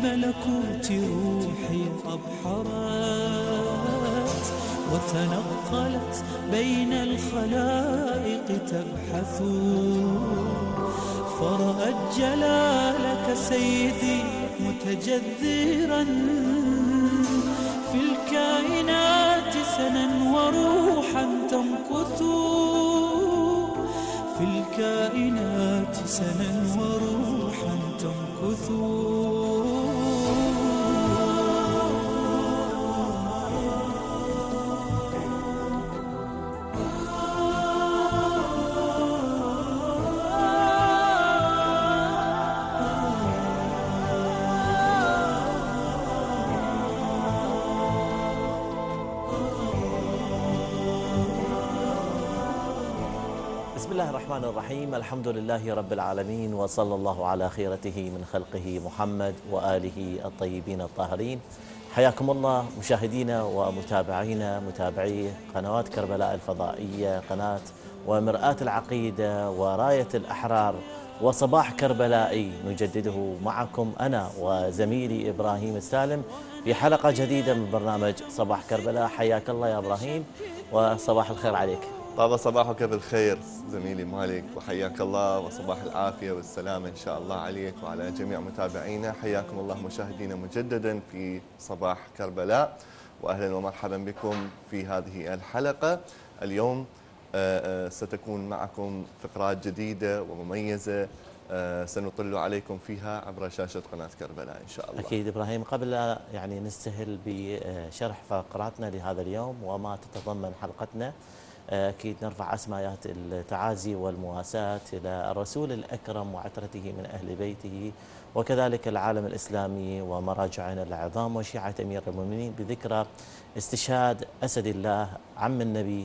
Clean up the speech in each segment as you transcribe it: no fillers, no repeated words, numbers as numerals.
الملكوت روحي أبحرت، وتنقلت بين الخلائق تبحث، فرأت جلالك سيدي متجذرا في الكائنات سنا وروحا تمكث، في الكائنات سنا وروحا تمكث. بسم الله الرحمن الرحيم. الحمد لله رب العالمين، وصلى الله على خيرته من خلقه محمد وآله الطيبين الطاهرين. حياكم الله مشاهدينا ومتابعينا، متابعي قنوات كربلاء الفضائية، قناة ومرآة العقيدة وراية الأحرار وصباح كربلائي، نجدده معكم أنا وزميلي إبراهيم السالم في حلقة جديدة من برنامج صباح كربلاء. حياك الله يا إبراهيم، وصباح الخير عليك. طاب صباحك بالخير زميلي مالك، وحياك الله، وصباح العافية والسلامة إن شاء الله عليك وعلى جميع متابعينا. حياكم الله مشاهدينا مجددا في صباح كربلاء، وأهلا ومرحبا بكم في هذه الحلقة. اليوم ستكون معكم فقرات جديدة ومميزة سنطل عليكم فيها عبر شاشة قناة كربلاء إن شاء الله. أكيد إبراهيم، قبل يعني نستهل بشرح فقراتنا لهذا اليوم وما تتضمن حلقتنا، أكيد نرفع أسمايات التعازي والمواساة إلى الرسول الأكرم وعترته من أهل بيته، وكذلك العالم الإسلامي ومراجعنا العظام وشيعة أمير المؤمنين، بذكرى استشهاد أسد الله عم النبي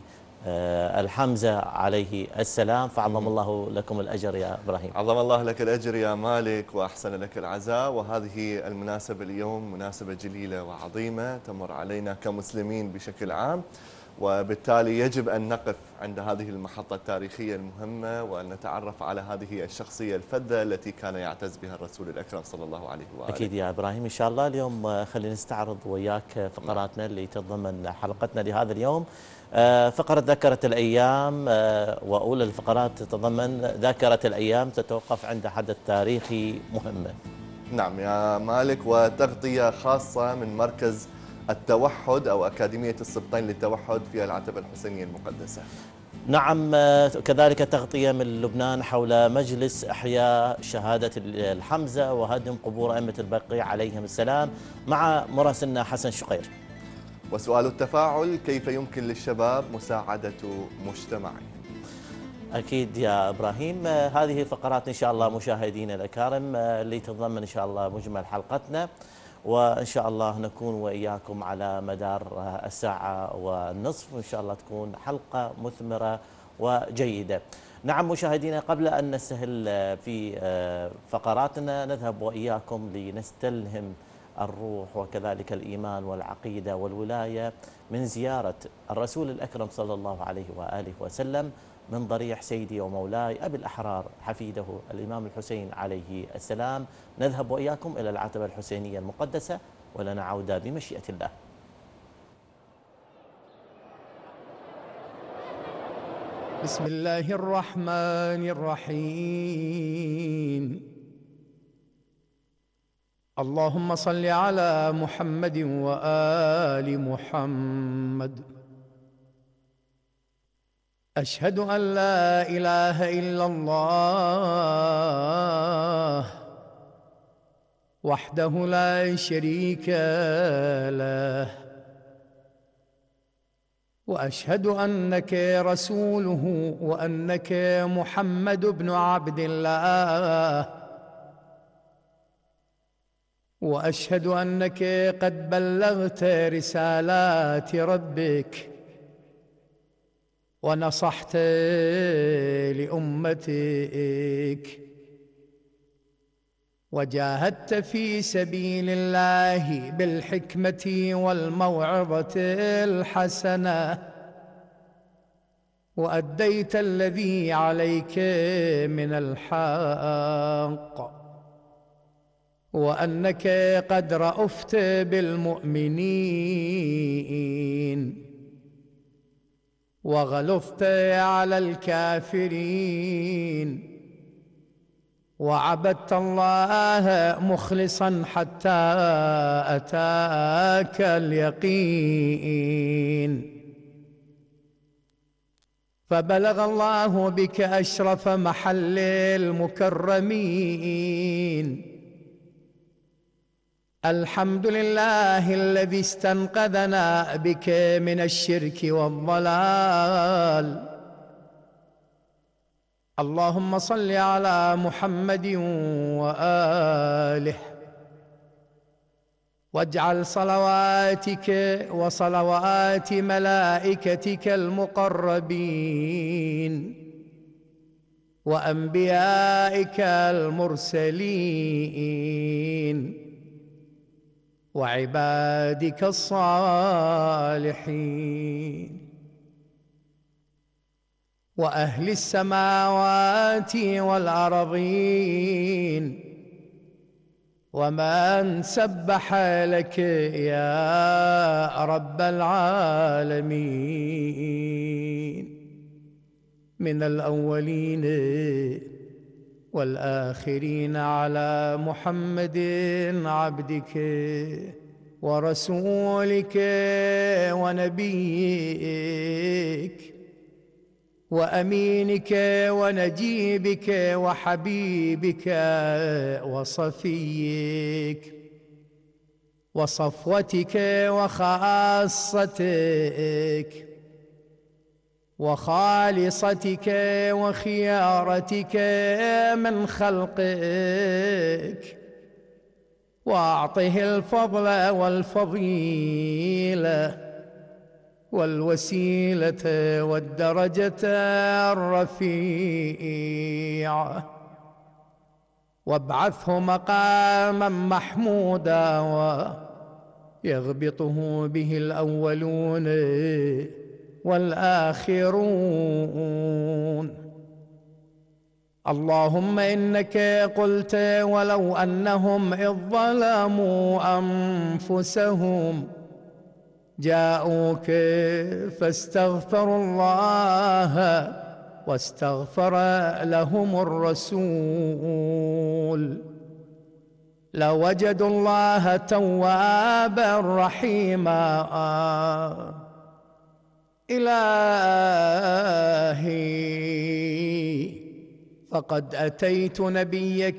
الحمزة عليه السلام. فعظم الله لكم الأجر يا إبراهيم. عظم الله لك الأجر يا مالك، وأحسن لك العزاء. وهذه المناسبة اليوم مناسبة جليلة وعظيمة تمر علينا كمسلمين بشكل عام، وبالتالي يجب أن نقف عند هذه المحطة التاريخية المهمة وأن نتعرف على هذه الشخصية الفذة التي كان يعتز بها الرسول الأكرم صلى الله عليه وآله. أكيد يا إبراهيم، إن شاء الله اليوم خلينا نستعرض وياك فقراتنا اللي تتضمن حلقتنا لهذا اليوم. فقرة ذاكرة الأيام، وأولى الفقرات تتضمن ذاكرة الأيام، تتوقف عند حدث تاريخي مهم. نعم يا مالك، وتغطية خاصة من مركز التوحد أو أكاديمية السبطين للتوحد في العتبة الحسينية المقدسة. نعم، كذلك تغطية من لبنان حول مجلس إحياء شهادة الحمزة وهدم قبور أئمة البقيع عليهم السلام مع مراسلنا حسن شقير. وسؤال التفاعل: كيف يمكن للشباب مساعدة مجتمعهم؟ أكيد يا إبراهيم، هذه الفقرات إن شاء الله مشاهدينا الأكارم اللي تتضمن إن شاء الله مجمل حلقتنا، وإن شاء الله نكون وإياكم على مدار الساعة والنصف، وإن شاء الله تكون حلقة مثمرة وجيدة. نعم مشاهدينا، قبل أن نستهل في فقراتنا نذهب وإياكم لنستلهم الروح وكذلك الإيمان والعقيدة والولاية من زيارة الرسول الأكرم صلى الله عليه وآله وسلم من ضريح سيدي ومولاي أبي الأحرار حفيده الإمام الحسين عليه السلام. نذهب وإياكم إلى العتبة الحسينية المقدسة، ولنا عودة بمشيئة الله. بسم الله الرحمن الرحيم. اللهم صل على محمد وآل محمد. أشهد أن لا إله إلا الله وحده لا شريك له، وأشهد أنك رسوله وأنك محمد بن عبد الله، وأشهد أنك قد بلغت رسالات ربك ونصحت لأمتك وجاهدت في سبيل الله بالحكمة والموعظة الحسنة، وأديت الذي عليك من الحق، وأنك قد رأفت بالمؤمنين وغلظت على الكافرين وعبدت الله مخلصا حتى أتاك اليقين، فبلغ الله بك أشرف محل المكرمين. الحمد لله الذي استنقذنا بك من الشرك والضلال. اللهم صل على محمد وآله، واجعل صلواتك وصلوات ملائكتك المقربين وأنبيائك المرسلين وعبادك الصالحين وأهل السماوات والأرضين ومن سبح لك يا رب العالمين من الأولين والآخرين على محمد عبدك ورسولك ونبيك وأمينك ونجيبك وحبيبك وصفيك وصفوتك وخاصتك وخالصتك وخيارتك من خلقك، وأعطه الفضل والفضيلة والوسيلة والدرجة الرفيعة، وابعثه مقاما محمودا ويغبطه به الأولون والآخرون. اللهم إنك قلت ولو أنهم إذ ظلموا أنفسهم جاءوك فاستغفروا الله واستغفر لهم الرسول لوجدوا الله توابا رحيما. إلهي فقد أتيت نبيك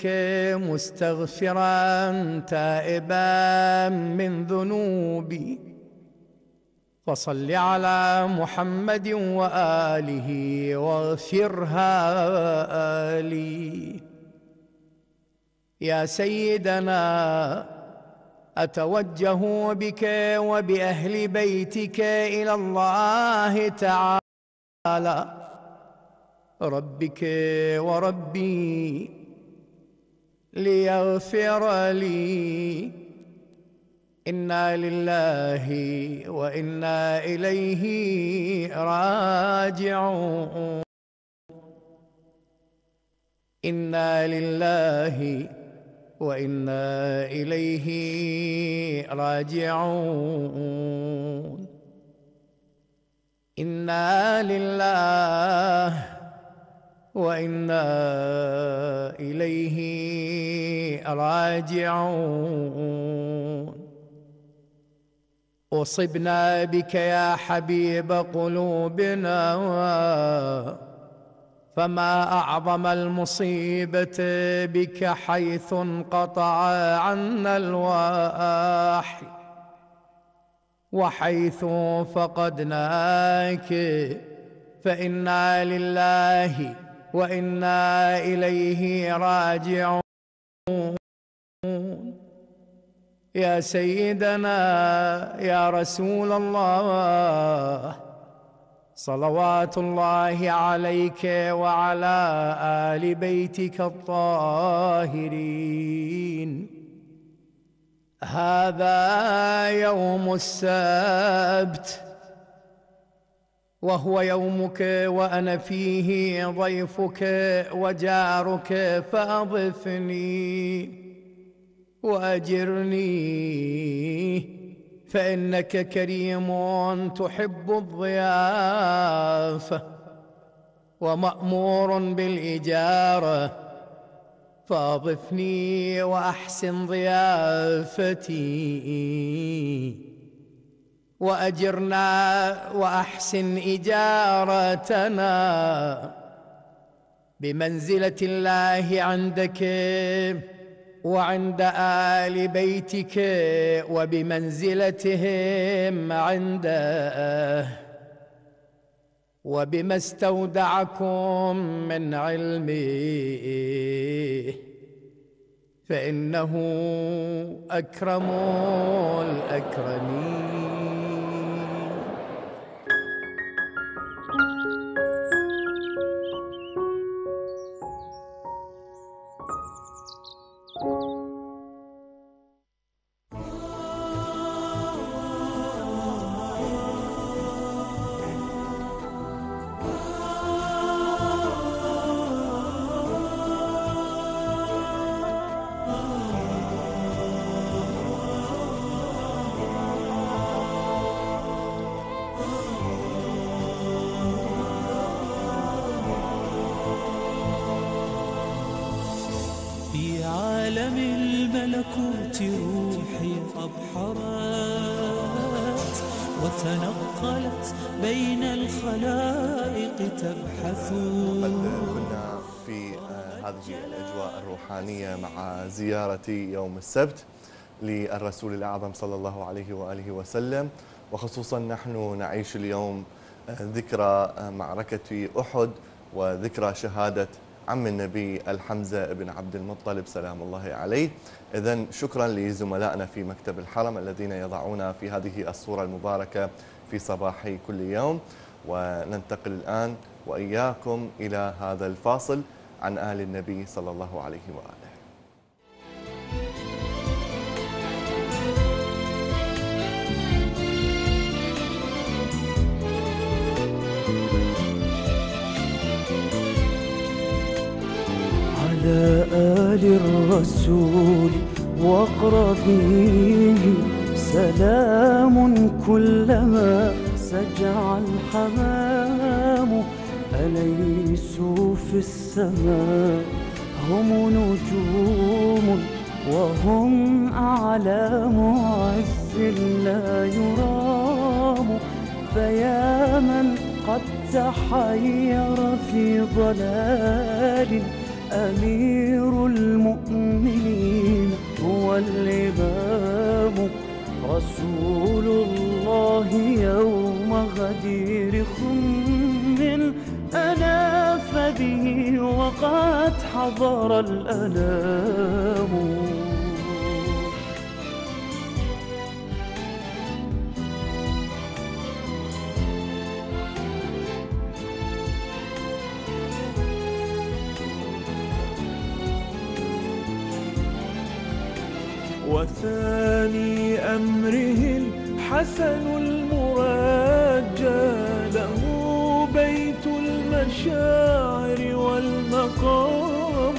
مستغفرا تائبا من ذنوبي، فصل على محمد وآله واغفرها لي. يا سيدنا أتوجه بك وبأهل بيتك إلى الله تعالى ربك وربي ليغفر لي. إنا لله وإنا إليه راجعون. إنا لله وإنا إليه راجعون. إنا لله وإنا إليه راجعون. أصبنا بك يا حبيب قلوبنا، فما أعظم المصيبة بك حيث انقطع عنا الوحي وحيث فقدناك، فإنا لله وإنا إليه راجعون. يا سيدنا يا رسول الله صلوات الله عليك وعلى آل بيتك الطاهرين. هذا يوم السبت وهو يومك وأنا فيه ضيفك وجارك، فأضفني وأجرني فإنك كريم تحب الضيافة ومأمور بالإجارة، فأضفني وأحسن ضيافتي، وأجرنا وأحسن إجارتنا بمنزلة الله عندك وعند آل بيتك وبمنزلتهم عنده، وبما استودعكم من علمه، فإنه أكرم الأكرمين. عالم الملكوت روحي أبحرت وتنقلت بين الخلائق تبحث. قد كنا في هذه الأجواء الروحانية مع زيارة يوم السبت للرسول الأعظم صلى الله عليه وآله وسلم، وخصوصا نحن نعيش اليوم ذكرى معركة أحد وذكرى شهادة عم النبي الحمزة بن عبد المطلب سلام الله عليه. إذن شكرا لزملائنا في مكتب الحرم الذين يضعون في هذه الصورة المباركة في صباح كل يوم. وننتقل الآن وإياكم إلى هذا الفاصل عن آل النبي صلى الله عليه وآله. على آل الرسول وأقربيه سلام كلما سجع الحمام، أليسوا في السماء هم نجوم وهم أعلام عز لا يرام، فيا من قد تحير في ضلال أمير المؤمنين هو الإمام، رسول الله يوم غدير خم أناف به وقد حضر الأنام. وثاني أمره الحسن المرجى، له بيت المشاعر والمقام،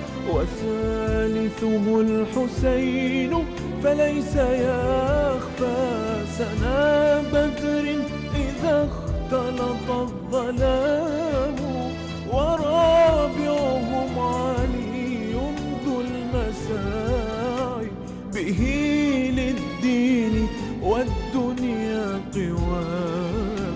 وثالثه الحسين فليس يخفى سنا بدر إذا اختلط الظلام، ورابعهم علي ذو المساعي به للدين والدنيا قوام،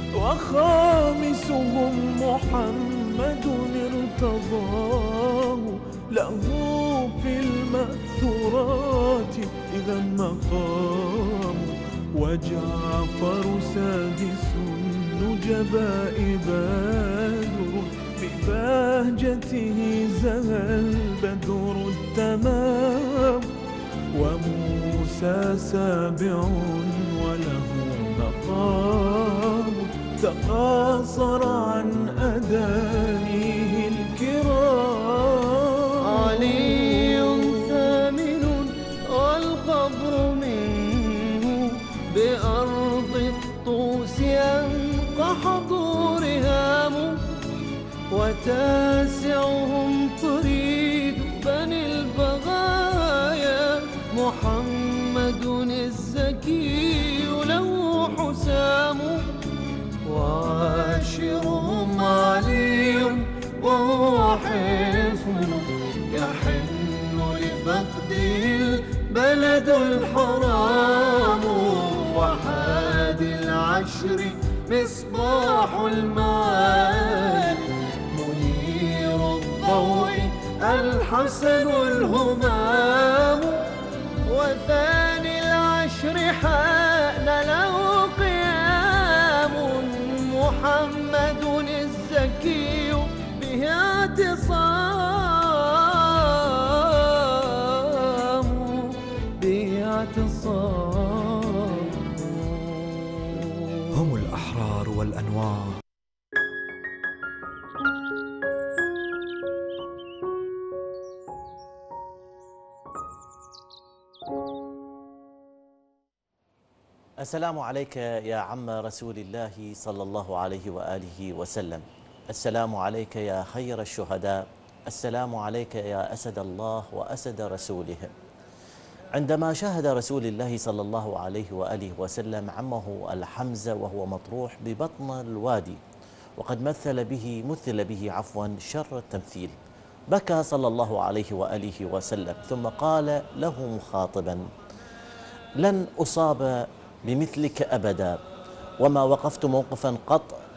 وخامسهم محمد ارتضاه له في المأثورات إذا مقام، وجعفر سادس النجباء بدر ببهجته زهى البدر التمام، وموسى سابع وله مقام تقاصر عن أدانيه الكرام، علي ثامن والقبر منه بأرض الطوس ينقى حضورهام، وتاسعهم طريد بني البغايا مصباح المال، منير الضوء الحسن الهمام، وثاني العشر حان له قيام، محمد الزكي به اعتصام، به اعتصام. هم الأحرار والأنوار. السلام عليك يا عم رسول الله صلى الله عليه وآله وسلم. السلام عليك يا خير الشهداء. السلام عليك يا أسد الله وأسد رسوله. عندما شاهد رسول الله صلى الله عليه وآله وسلم عمه الحمزة وهو مطروح ببطن الوادي وقد مثل به شر التمثيل، بكى صلى الله عليه وآله وسلم ثم قال له مخاطبا: لن أصاب بمثلك أبدا، وما وقفت موقفا قط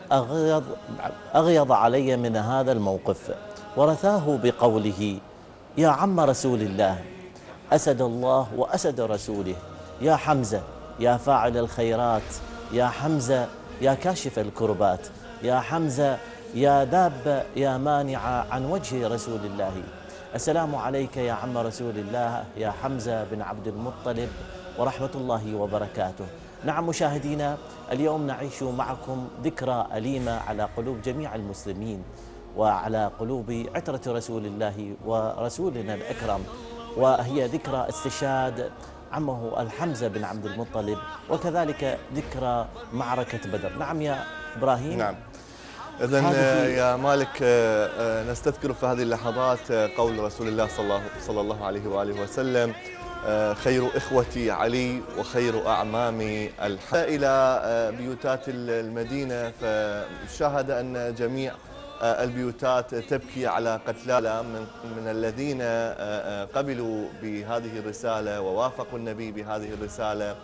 أغيض علي من هذا الموقف. ورثاه بقوله: يا عم رسول الله، أسد الله وأسد رسوله، يا حمزة يا فاعل الخيرات، يا حمزة يا كاشف الكربات، يا حمزة يا داب يا مانع عن وجه رسول الله. السلام عليك يا عم رسول الله يا حمزة بن عبد المطلب ورحمة الله وبركاته. نعم مشاهدينا، اليوم نعيش معكم ذكرى أليمة على قلوب جميع المسلمين وعلى قلوب عترة رسول الله ورسولنا الأكرم، وهي ذكرى استشهاد عمه الحمزة بن عبد المطلب، وكذلك ذكرى معركة بدر. نعم يا إبراهيم. نعم. إذن يا مالك، نستذكر في هذه اللحظات قول رسول الله صلى الله عليه وآله وسلم: خير إخوتي علي وخير أعمامي الحمزة. إلى بيوتات المدينة فشاهد أن جميع البيوتات تبكي على قتلى من الذين قبلوا بهذه الرسالة ووافقوا النبي بهذه الرسالة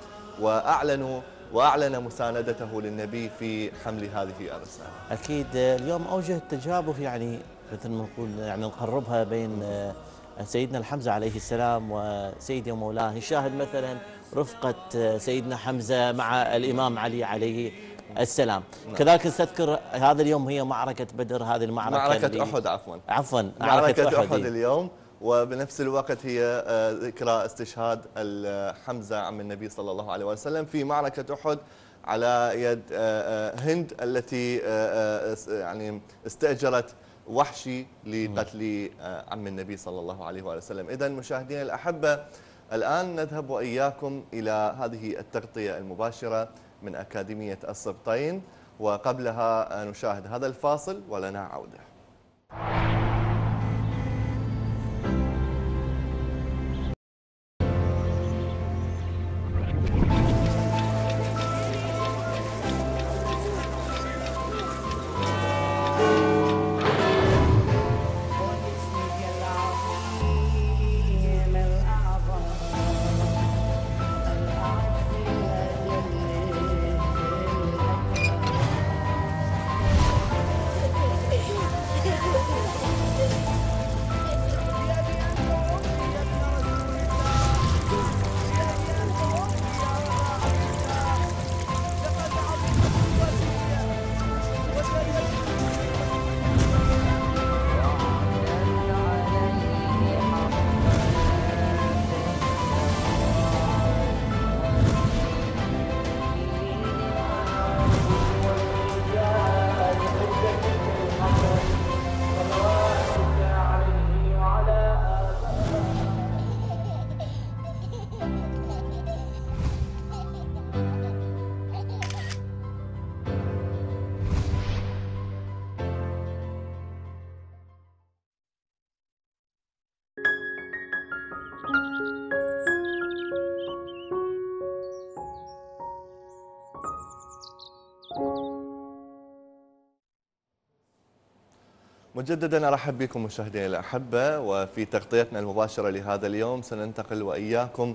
وأعلن مساندته للنبي في حمل هذه الرسالة. أكيد اليوم أوجه التجابه، يعني مثل ما نقول، يعني نقربها بين سيدنا الحمزة عليه السلام وسيدي ومولاه. نشاهد مثلا رفقة سيدنا حمزة مع الإمام علي عليه السلام. كذلك نستذكر هذا اليوم هي معركة بدر، هذه المعركة معركة أحد معركة أحد اليوم، وبنفس الوقت هي ذكرى استشهاد حمزة عم النبي صلى الله عليه وسلم في معركة أحد على يد هند التي يعني استأجرت وحشي لقتل عم النبي صلى الله عليه وسلم. إذن مشاهدينا الأحبة، الآن نذهب وإياكم إلى هذه التغطية المباشرة من أكاديمية السبطين، وقبلها نشاهد هذا الفاصل ولنا عودة. مجددا ارحب بكم مشاهدينا الاحبه، وفي تغطيتنا المباشره لهذا اليوم سننتقل واياكم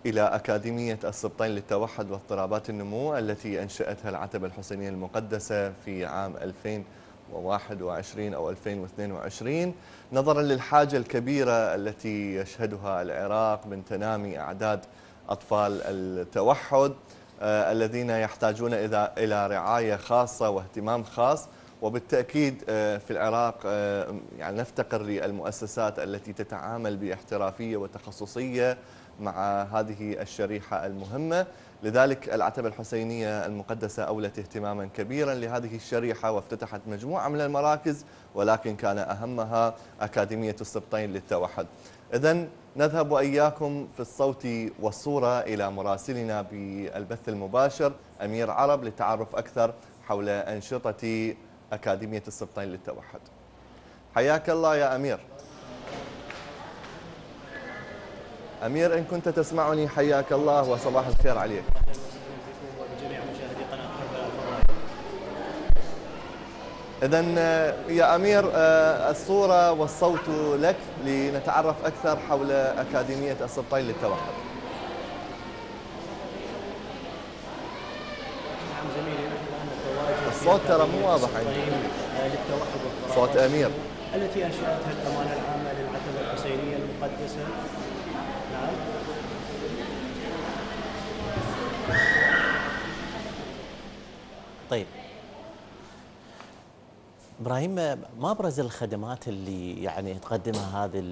إلى أكاديمية السبطين للتوحد واضطرابات النمو التي أنشأتها العتبة الحسينية المقدسة في عام 2021 أو 2022 نظرا للحاجة الكبيرة التي يشهدها العراق من تنامي أعداد أطفال التوحد الذين يحتاجون إلى رعاية خاصة واهتمام خاص. وبالتأكيد في العراق يعني نفتقر للمؤسسات التي تتعامل باحترافية وتخصصية مع هذه الشريحة المهمة. لذلك العتبة الحسينية المقدسة أولت اهتماما كبيرا لهذه الشريحة وافتتحت مجموعة من المراكز، ولكن كان أهمها أكاديمية السبطين للتوحد. إذن نذهب وإياكم في الصوت والصورة إلى مراسلنا بالبث المباشر أمير عرب للتعرف أكثر حول أنشطة أكاديمية السبطين للتوحد. حياك الله يا أمير. أمير إن كنت تسمعني حياك الله وصباح الخير عليك. إذن يا أمير الصورة والصوت لك لنتعرف أكثر حول أكاديمية السبطين للتوحد. نعم زميلي، نحن الآن نتواجد الصوت ترى مو واضح عندي. للتوحد والترابط صوت أمير التي أنشأتها الأمانة العامة للعتبة الحسينية المقدسة. نعم. طيب ابراهيم، ما ابرز الخدمات اللي يعني تقدمها هذا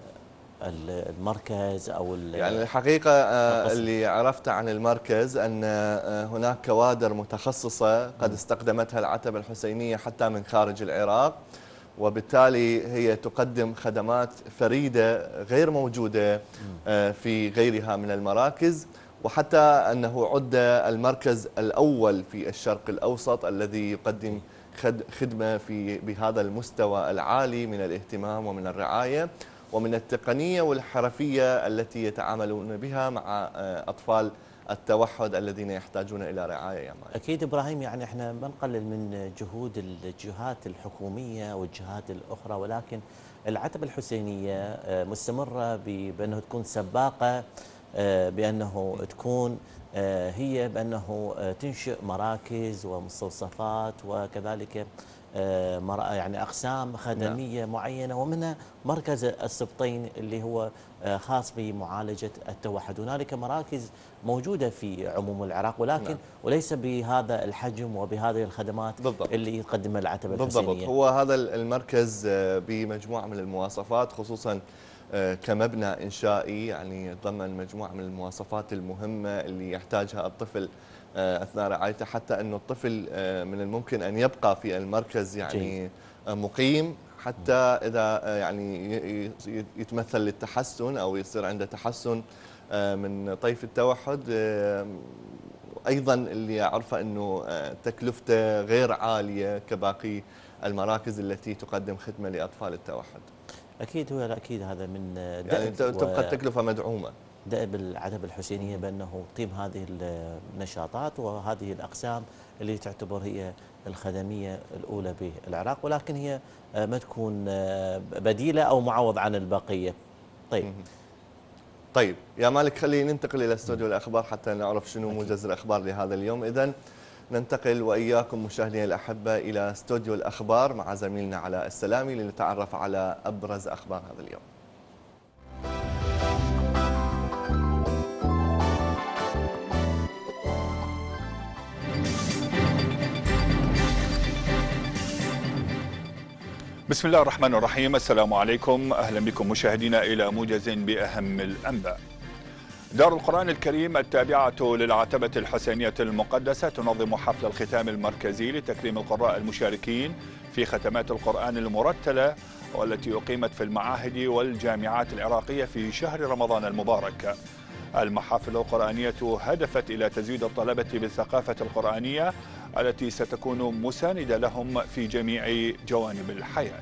المركز او يعني الحقيقه اللي عرفته عن المركز ان هناك كوادر متخصصه قد استخدمتها العتبه الحسينيه حتى من خارج العراق، وبالتالي هي تقدم خدمات فريده غير موجوده في غيرها من المراكز، وحتى انه عد المركز الاول في الشرق الاوسط الذي يقدم خدمة بهذا المستوى العالي من الاهتمام ومن الرعاية ومن التقنية والحرفية التي يتعاملون بها مع أطفال التوحد الذين يحتاجون إلى رعاية يا مالك. أكيد إبراهيم، يعني إحنا ما نقلل من جهود الجهات الحكومية والجهات الأخرى، ولكن العتبة الحسينية مستمرة بأنه تكون سباقة، بأنه تكون هي بأنه تنشئ مراكز ومستوصفات وكذلك يعني أقسام خدمية معينة، ومنها مركز السبطين اللي هو خاص بمعالجة التوحد. هنالك مراكز موجودة في عموم العراق، ولكن وليس بهذا الحجم وبهذه الخدمات بالضبط اللي يقدمها العتبة الحسينية. بالضبط، هو هذا المركز بمجموعة من المواصفات، خصوصا كمبنى إنشائي، يعني يتضمن مجموعة من المواصفات المهمة اللي يحتاجها الطفل أثناء رعايته، حتى أنه الطفل من الممكن أن يبقى في المركز يعني مقيم حتى إذا يعني يتمثل للتحسن أو يصير عنده تحسن من طيف التوحد. أيضا اللي أعرفه أنه تكلفته غير عالية كباقي المراكز التي تقدم خدمة لأطفال التوحد. أكيد هو أكيد هذا من يعني تبقى التكلفة مدعومة. دأب العتبة الحسينية بأنه تقيم هذه النشاطات وهذه الأقسام اللي تعتبر هي الخدمية الأولى بالعراق، ولكن هي ما تكون بديلة أو معوض عن البقية. طيب يا مالك، خلينا ننتقل إلى استوديو الأخبار حتى نعرف شنو موجز الأخبار لهذا اليوم. إذن ننتقل وإياكم مشاهدينا الأحبة إلى استوديو الأخبار مع زميلنا علاء السلامي لنتعرف على أبرز أخبار هذا اليوم. بسم الله الرحمن الرحيم. السلام عليكم، أهلا بكم مشاهدينا إلى موجز بأهم الأنباء. دار القرآن الكريم التابعة للعتبة الحسينية المقدسة تنظم حفل الختام المركزي لتكريم القراء المشاركين في ختمات القرآن المرتلة، والتي أقيمت في المعاهد والجامعات العراقية في شهر رمضان المبارك. المحافل القرآنية هدفت إلى تزويد الطلبة بالثقافة القرآنية التي ستكون مساندة لهم في جميع جوانب الحياة.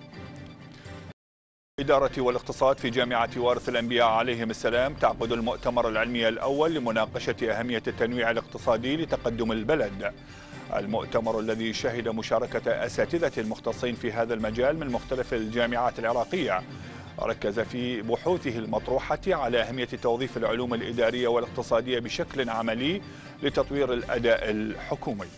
الإدارة والاقتصاد في جامعة وارث الأنبياء عليهم السلام تعقد المؤتمر العلمي الأول لمناقشة أهمية التنويع الاقتصادي لتقدم البلد. المؤتمر الذي شهد مشاركة أساتذة المختصين في هذا المجال من مختلف الجامعات العراقية ركز في بحوثه المطروحة على أهمية توظيف العلوم الإدارية والاقتصادية بشكل عملي لتطوير الأداء الحكومي.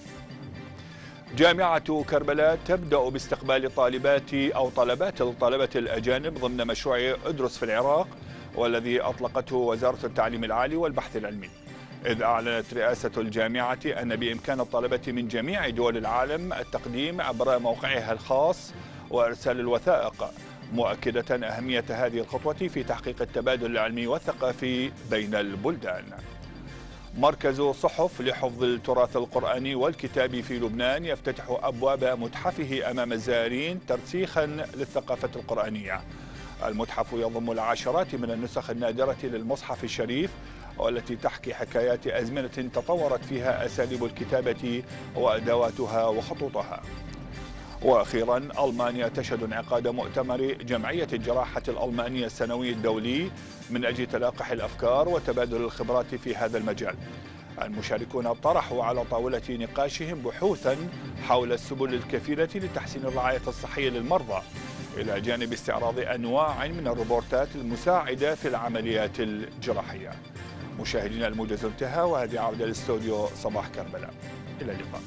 جامعة كربلاء تبدأ باستقبال طلبات الطلبة الأجانب ضمن مشروع ادرس في العراق، والذي أطلقته وزارة التعليم العالي والبحث العلمي، إذ أعلنت رئاسة الجامعة أن بإمكان الطلبة من جميع دول العالم التقديم عبر موقعها الخاص وإرسال الوثائق، مؤكدة أهمية هذه الخطوة في تحقيق التبادل العلمي والثقافي بين البلدان. مركز صحف لحفظ التراث القرآني والكتابي في لبنان يفتتح أبواب متحفه أمام الزائرين ترسيخا للثقافة القرآنية. المتحف يضم العشرات من النسخ النادرة للمصحف الشريف، والتي تحكي حكايات أزمنة تطورت فيها أساليب الكتابة وأدواتها وخطوطها. وأخيرا، ألمانيا تشهد انعقاد مؤتمر جمعية الجراحة الألمانية السنوي الدولي من أجل تلاقح الأفكار وتبادل الخبرات في هذا المجال. المشاركون طرحوا على طاولة نقاشهم بحوثا حول السبل الكفيلة لتحسين الرعاية الصحية للمرضى، إلى جانب استعراض أنواع من الروبوتات المساعدة في العمليات الجراحية. مشاهدينا، الموجز انتهى، وهذه عودة للاستوديو صباح كربلاء. إلى اللقاء.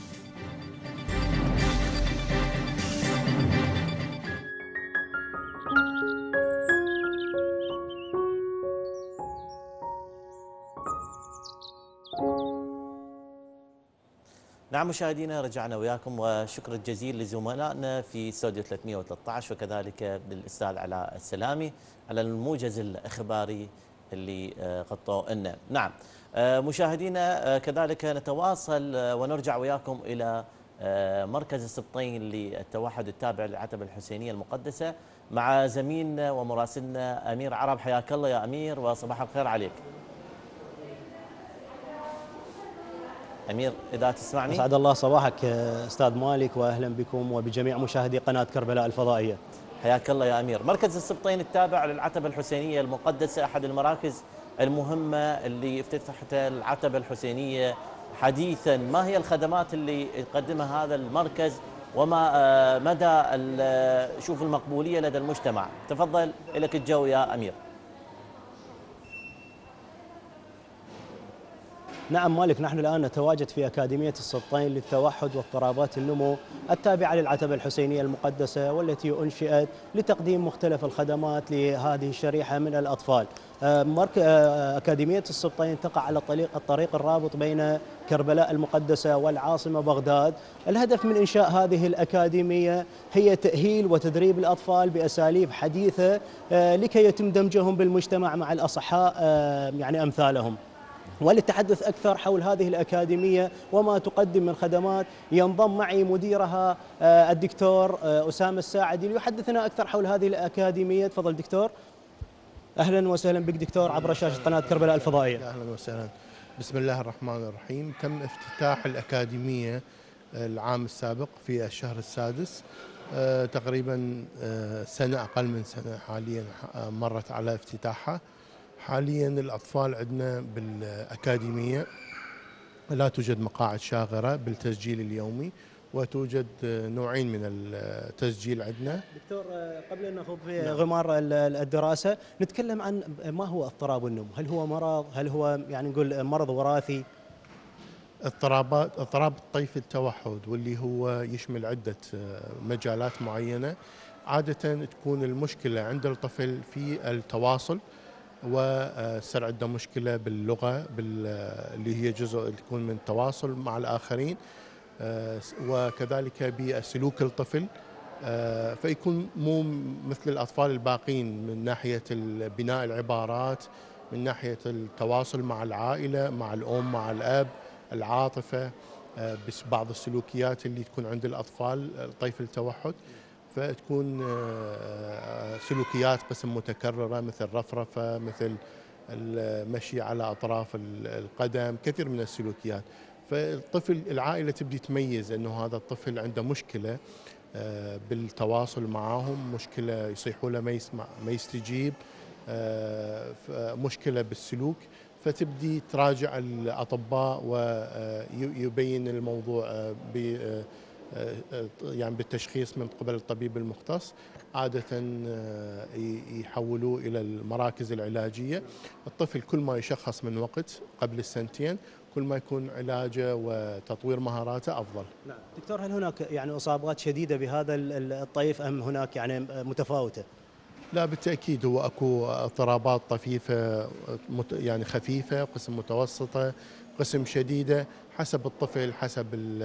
نعم مشاهدينا، رجعنا وياكم، وشكر الجزيل لزملائنا في استوديو 313 وكذلك للأستاذ علاء السلامي على الموجز الإخباري اللي غطوه لنا. نعم مشاهدينا، كذلك نتواصل ونرجع وياكم إلى مركز السبطين للتوحد التابع للعتبة الحسينية المقدسة مع زميلنا ومراسلنا أمير عرب. حياك الله يا أمير وصباح الخير عليك. أمير إذا تسمعني. أسعد الله صباحك أستاذ مالك، وأهلا بكم وبجميع مشاهدي قناة كربلاء الفضائية. حياك الله يا أمير. مركز السبطين التابع للعتبة الحسينية المقدسة أحد المراكز المهمة اللي افتتحتها العتبة الحسينية حديثا. ما هي الخدمات اللي يقدمها هذا المركز وما مدى شوف المقبولية لدى المجتمع؟ تفضل لك الجو يا أمير. نعم مالك، نحن الآن نتواجد في أكاديمية السبطين للتوحد واضطرابات النمو التابعة للعتبة الحسينية المقدسة، والتي أنشئت لتقديم مختلف الخدمات لهذه الشريحة من الأطفال. أكاديمية السبطين تقع على الطريق الرابط بين كربلاء المقدسة والعاصمة بغداد. الهدف من إنشاء هذه الأكاديمية هي تأهيل وتدريب الأطفال بأساليب حديثة لكي يتم دمجهم بالمجتمع مع الأصحاء يعني أمثالهم. وللتحدث أكثر حول هذه الأكاديمية وما تقدم من خدمات، ينضم معي مديرها الدكتور أسامة الساعدي ليحدثنا أكثر حول هذه الأكاديمية. تفضل دكتور. أهلا وسهلا بك دكتور عبر شاشة قناة كربلاء الفضائية. أهلا وسهلا. بسم الله الرحمن الرحيم. تم افتتاح الأكاديمية العام السابق في الشهر السادس، تقريبا سنة، أقل من سنة حاليا مرت على افتتاحها. حاليا الأطفال عندنا بالأكاديمية لا توجد مقاعد شاغرة بالتسجيل اليومي، وتوجد نوعين من التسجيل عندنا. دكتور، قبل أن نخوض في غمار الدراسة، نتكلم عن ما هو اضطراب النمو. هل هو مرض؟ هل هو يعني نقول مرض وراثي؟ اضطراب طيف التوحد، واللي هو يشمل عدة مجالات معينة. عادة تكون المشكلة عند الطفل في التواصل، وصار عنده مشكلة باللغة اللي هي جزء تكون من التواصل مع الآخرين، وكذلك بسلوك الطفل، فيكون مو مثل الأطفال الباقين من ناحية بناء العبارات، من ناحية التواصل مع العائلة، مع الأم، مع الأب، العاطفة، بس بعض السلوكيات اللي تكون عند الأطفال طيف التوحد، فتكون سلوكيات قسم متكررة، مثل رفرفة، مثل المشي على أطراف القدم، كثير من السلوكيات. فالطفل العائلة تبدي تميز أنه هذا الطفل عنده مشكلة بالتواصل معهم، مشكلة يصيحوا له ما يسمع ما يستجيب، مشكلة بالسلوك، فتبدي تراجع الأطباء ويبين الموضوع يعني بالتشخيص من قبل الطبيب المختص، عادة يحولوه إلى المراكز العلاجية. الطفل كل ما يشخص من وقت قبل السنتين كل ما يكون علاجه وتطوير مهاراته أفضل. نعم دكتور، هل هناك يعني إصابات شديدة بهذا الطيف أم هناك يعني متفاوتة؟ لا بالتأكيد، هو أكو اضطرابات طفيفة يعني خفيفة، قسم متوسطة، قسم شديدة، حسب الطفل، حسب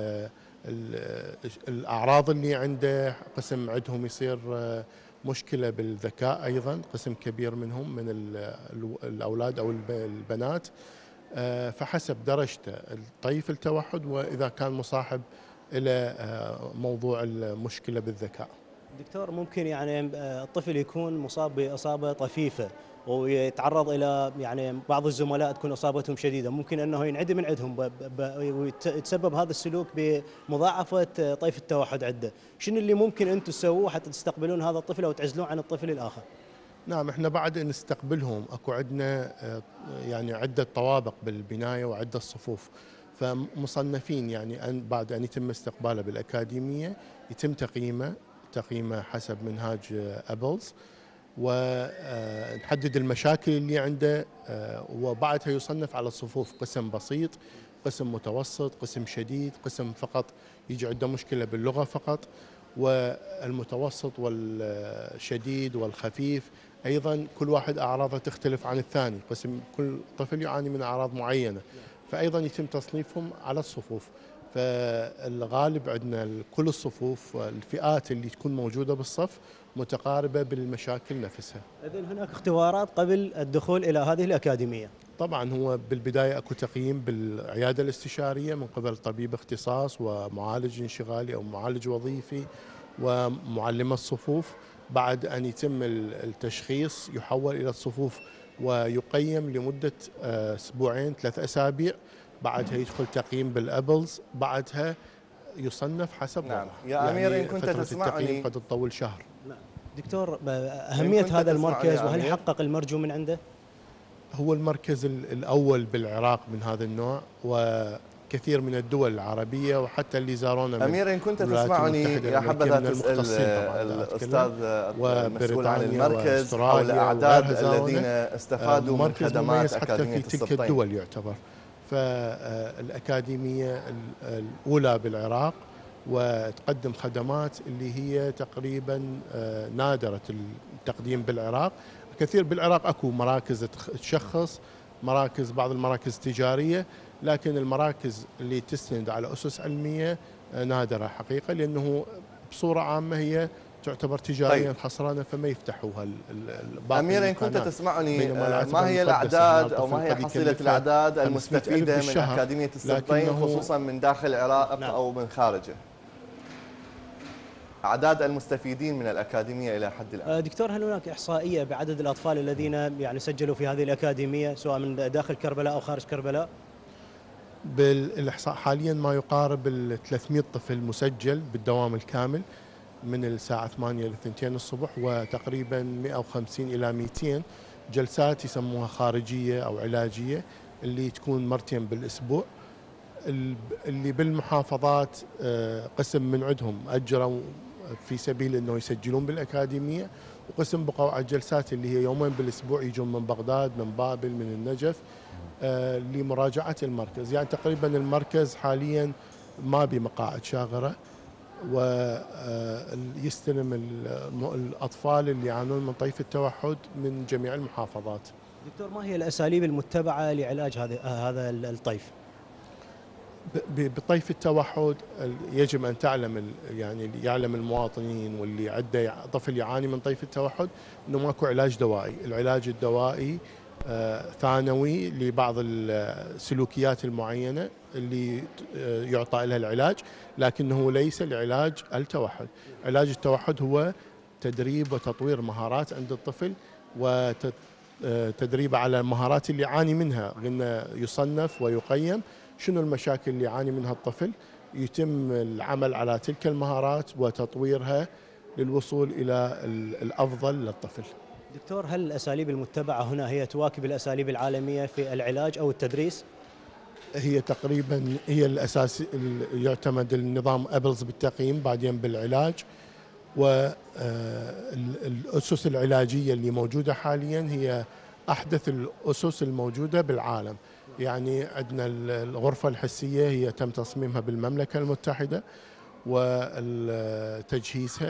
الأعراض اللي عنده. قسم عندهم يصير مشكلة بالذكاء أيضا، قسم كبير منهم من الأولاد أو البنات، فحسب درجته الطيف التوحد، وإذا كان مصاحب إلى موضوع المشكلة بالذكاء. دكتور، ممكن يعني الطفل يكون مصاب بإصابة طفيفة ويتعرض إلى يعني بعض الزملاء تكون إصابتهم شديدة، ممكن أنه ينعدم من عندهم ويتسبب هذا السلوك بمضاعفة طيف التوحد عنده. شنو اللي ممكن أنتم تسووه حتى تستقبلون هذا الطفل أو تعزلوه عن الطفل الآخر؟ نعم، احنا بعد نستقبلهم اكو عندنا يعني عدة طوابق بالبناية وعدة صفوف، فمصنفين يعني بعد أن يتم استقباله بالأكاديمية يتم تقييمه حسب منهاج أبلز، ونحدد المشاكل اللي عنده، وبعدها يصنف على الصفوف: قسم بسيط، قسم متوسط، قسم شديد، قسم فقط يجي عنده مشكلة باللغة فقط، والمتوسط والشديد والخفيف أيضا كل واحد أعراضه تختلف عن الثاني، قسم كل طفل يعاني من أعراض معينة، فأيضا يتم تصنيفهم على الصفوف. فالغالب عندنا كل الصفوف الفئات اللي تكون موجودة بالصف متقاربة بالمشاكل نفسها. إذن هناك اختبارات قبل الدخول إلى هذه الأكاديمية؟ طبعا هو بالبداية أكو تقييم بالعيادة الاستشارية من قبل طبيب اختصاص ومعالج انشغالي أو معالج وظيفي ومعلم الصفوف. بعد أن يتم التشخيص يحول إلى الصفوف ويقيم لمدة أسبوعين 3 أسابيع، بعدها يدخل تقييم بالأبلز، بعدها يصنف حسب وضعه. نعم يا أمير، إن كنت فترة تسمعني التقييم قد تطول شهر. نعم دكتور، أهمية هذا المركز وهل يحقق المرجو من عنده؟ هو المركز الأول بالعراق من هذا النوع، وكثير من الدول العربية وحتى اللي زارونا. أمير إن كنت تسمعني يا حبذا تسأل الأستاذ المسؤول عن المركز حول أعداد الذين استفادوا من خدمات أكاديمية حتى في تلك الدول يعتبر. فالأكاديمية الأولى بالعراق وتقدم خدمات اللي هي تقريبا نادرة التقديم بالعراق. كثير بالعراق اكو مراكز تشخص، مراكز بعض المراكز تجارية، لكن المراكز اللي تستند على أسس علمية نادرة حقيقة، لأنه بصورة عامة هي تعتبر تجاريا حصرانة فما يفتحوها. أمير إن كنت تسمعني، ما هي الأعداد أو ما هي حصيلة الأعداد المستفيدة من أكاديمية السبطين خصوصا من داخل العراق أو من خارجه؟ أعداد المستفيدين من الأكاديمية إلى حد الآن. دكتور، هل هناك إحصائية بعدد الأطفال الذين يعني سجلوا في هذه الأكاديمية سواء من داخل كربلاء أو خارج كربلاء؟ بالإحصاء حاليا ما يقارب ال 300 طفل مسجل بالدوام الكامل من الساعة 8 ل 2 الصبح، وتقريبا 150 إلى 200 جلسات يسموها خارجية أو علاجية اللي تكون مرتين بالأسبوع. اللي بالمحافظات قسم من عندهم أجروا في سبيل أنه يسجلون بالأكاديمية، وقسم بقوا على الجلسات اللي هي يومين بالأسبوع يجون من بغداد، من بابل، من النجف لمراجعة المركز. يعني تقريبا المركز حاليا ما بمقاعد شاغرة، ويستلم الأطفال اللي يعانون من طيف التوحد من جميع المحافظات. دكتور، ما هي الأساليب المتبعة لعلاج هذا الطيف؟ بطيف التوحد يجب أن يعني يعلم المواطنين واللي عنده طفل يعاني من طيف التوحد أنه ماكو علاج دوائي. العلاج الدوائي ثانوي لبعض السلوكيات المعينة اللي يعطى لها العلاج، لكنه ليس لعلاج التوحد. علاج التوحد هو تدريب وتطوير مهارات عند الطفل وتدريبه على المهارات اللي يعاني منها، قلنا يصنف ويقيم شنو المشاكل اللي يعاني منها الطفل، يتم العمل على تلك المهارات وتطويرها للوصول إلى الأفضل للطفل. دكتور، هل الأساليب المتبعة هنا هي تواكب الأساليب العالمية في العلاج أو التدريس؟ هي تقريبا هي الأساس يعتمد النظام أبلز بالتقييم بعدين بالعلاج، والأسس العلاجية اللي موجودة حاليا هي أحدث الأسس الموجودة بالعالم. يعني عندنا الغرفة الحسية هي تم تصميمها بالمملكة المتحدة وتجهيزها،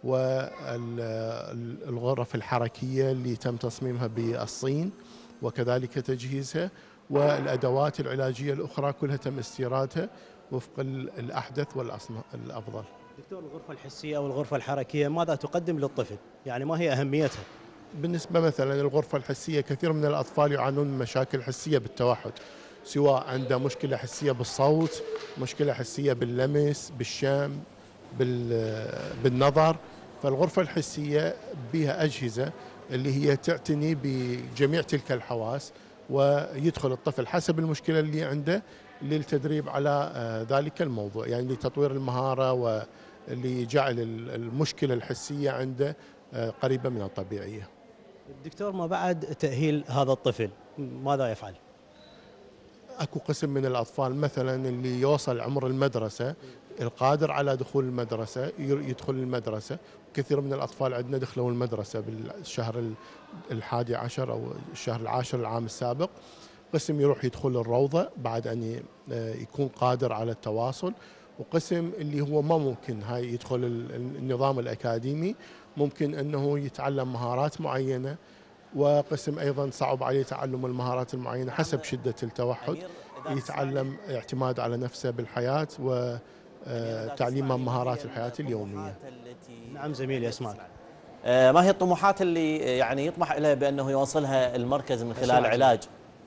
والغرف الحركية اللي تم تصميمها بالصين وكذلك تجهيزها، والأدوات العلاجية الأخرى كلها تم استيرادها وفق الأحدث والأفضل. دكتور، الغرفة الحسية أو الغرفة الحركية ماذا تقدم للطفل؟ يعني ما هي أهميتها؟ بالنسبة مثلا الغرفة الحسية، كثير من الأطفال يعانون من مشاكل حسية بالتوحد، سواء عنده مشكلة حسية بالصوت، مشكلة حسية باللمس، بالشم، بالنظر. فالغرفة الحسية بها أجهزة اللي هي تعتني بجميع تلك الحواس، ويدخل الطفل حسب المشكلة اللي عنده للتدريب على ذلك الموضوع، يعني لتطوير المهارة ولجعل المشكلة الحسية عنده قريبة من الطبيعية. دكتور، ما بعد تأهيل هذا الطفل ماذا يفعل؟ اكو قسم من الاطفال مثلا اللي يوصل عمر المدرسه القادر على دخول المدرسه يدخل المدرسه. كثير من الاطفال عندنا دخلوا المدرسه بالشهر 11 او الشهر العاشر العام السابق. قسم يروح يدخل الروضه بعد ان يكون قادر على التواصل، وقسم اللي هو ما ممكن هاي يدخل النظام الاكاديمي، ممكن انه يتعلم مهارات معينه، وقسم أيضا صعب عليه تعلم المهارات المعينة حسب شدة التوحد، يتعلم اعتماد على نفسه بالحياة وتعليم مهارات الحياة اليومية. نعم زميلي أسمعك. ما هي الطموحات اللي يعني يطمح إليها بأنه يوصلها المركز من خلال علاج؟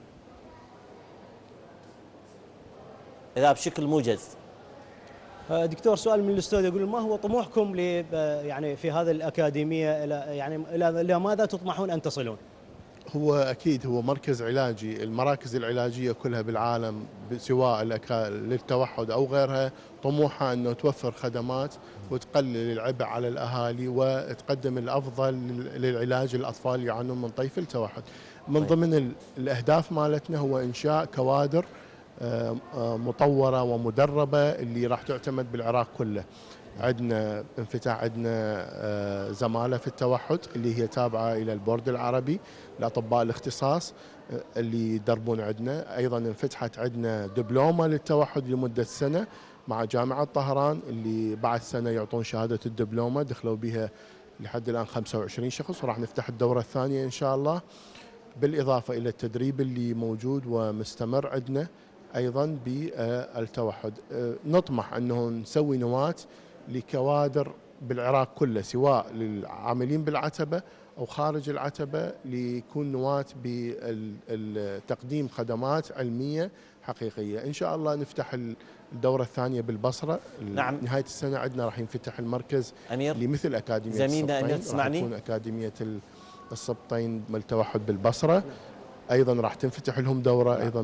إذا بشكل موجز. دكتور، سؤال من الاستاذ يقول ما هو طموحكم يعني في هذه الأكاديمية، إلى ماذا تطمحون أن تصلون؟ هو أكيد هو مركز علاجي، المراكز العلاجية كلها بالعالم سواء للتوحد أو غيرها طموحها أنه توفر خدمات وتقلل العبء على الأهالي وتقدم الأفضل للعلاج الأطفال اللي يعانون من طيف التوحد. من ضمن الأهداف مالتنا هو إنشاء كوادر مطورة ومدربة اللي راح تعتمد بالعراق كله. عندنا انفتاح، عندنا زمالة في التوحد اللي هي تابعة إلى البورد العربي لأطباء الاختصاص اللي يدربون عندنا. أيضا انفتحت عندنا دبلومة للتوحد لمدة سنة مع جامعة طهران اللي بعد سنة يعطون شهادة الدبلومة، دخلوا بها لحد الآن 25 شخص، وراح نفتح الدورة الثانية إن شاء الله، بالإضافة إلى التدريب اللي موجود ومستمر عندنا أيضا بالتوحد. نطمح أنه نسوي نواة لكوادر بالعراق كله، سواء للعاملين بالعتبة أو خارج العتبة، ليكون نواة بتقديم خدمات علمية حقيقية. إن شاء الله نفتح الدورة الثانية بالبصرة. نعم. نهاية السنة عندنا راح ينفتح المركز أمير لمثل أكاديمية زميلنا أمير، تسمعني؟ راح تكون أكاديمية السبطين بالتوحد بالبصرة. ايضا راح تنفتح لهم دوره ايضا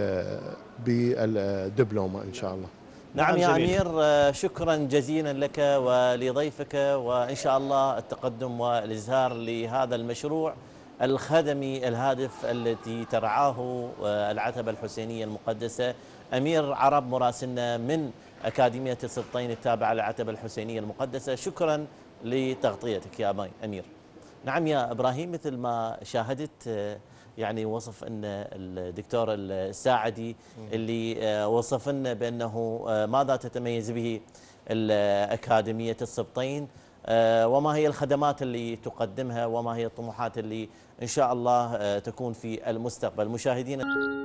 بالدبلومه ان شاء الله. نعم يا امير، شكرا جزيلا لك ولضيفك، وان شاء الله التقدم والازهار لهذا المشروع الخدمي الهادف التي ترعاه العتبه الحسينيه المقدسه. امير عرب مراسلنا من اكاديميه السبطين التابعه للعتبه الحسينيه المقدسه، شكرا لتغطيتك يا امير. نعم يا ابراهيم، مثل ما شاهدت يعني وصف ان الدكتور الساعدي اللي وصف لنا بانه ماذا تتميز به الأكاديمية السبطين، وما هي الخدمات اللي تقدمها، وما هي الطموحات اللي ان شاء الله تكون في المستقبل. مشاهدينا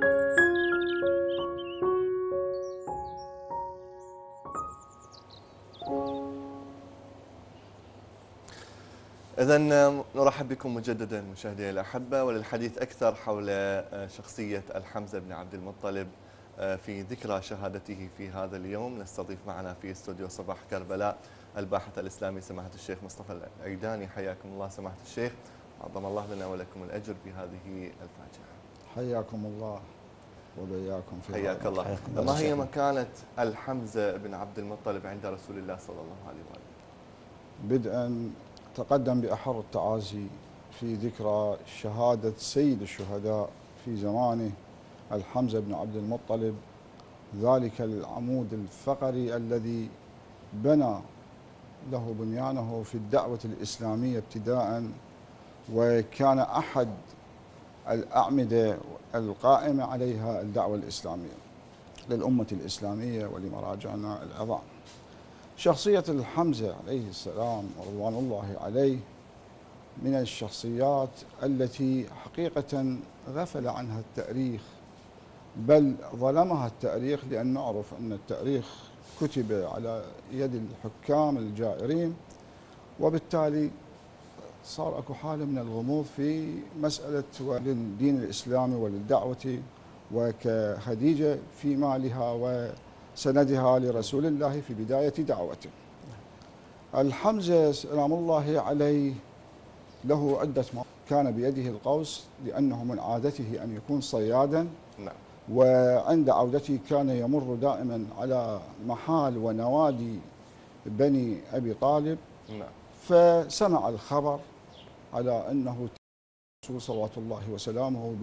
إذا نرحب بكم مجددا مشاهدينا الأحبة، وللحديث أكثر حول شخصية الحمزة بن عبد المطلب في ذكرى شهادته في هذا اليوم، نستضيف معنا في استوديو صباح كربلاء الباحث الإسلامي سماحة الشيخ مصطفى العيداني. حياكم الله سماحة الشيخ، عظم الله لنا ولكم الأجر بهذه الفاجعة. حياكم الله وبياكم في حياك الله. ما هي مكانة الحمزة بن عبد المطلب عند رسول الله صلى الله عليه وآله؟ بدءا تقدم بأحر التعازي في ذكرى شهادة سيد الشهداء في زمانه الحمزة بن عبد المطلب، ذلك العمود الفقري الذي بنى له بنيانه في الدعوة الإسلامية ابتداء، وكان أحد الأعمدة القائمة عليها الدعوة الإسلامية للأمة الإسلامية ولمراجعنا العظام. شخصية الحمزة عليه السلام ورضوان الله عليه من الشخصيات التي حقيقة غفل عنها التاريخ، بل ظلمها التاريخ، لأن نعرف أن التاريخ كتب على يد الحكام الجائرين، وبالتالي صار اكو حاله من الغموض في مساله للدين الاسلامي وللدعوه وكخديجه في مالها وسندها لرسول الله في بدايه دعوته. الحمزه سلام الله عليه له عده كان بيده القوس لانه من عادته ان يكون صيادا. نعم. وعند عودته كان يمر دائما على محال ونوادي بني ابي طالب. نعم. فسمع الخبر على انه الرسول صلوات الله وسلامه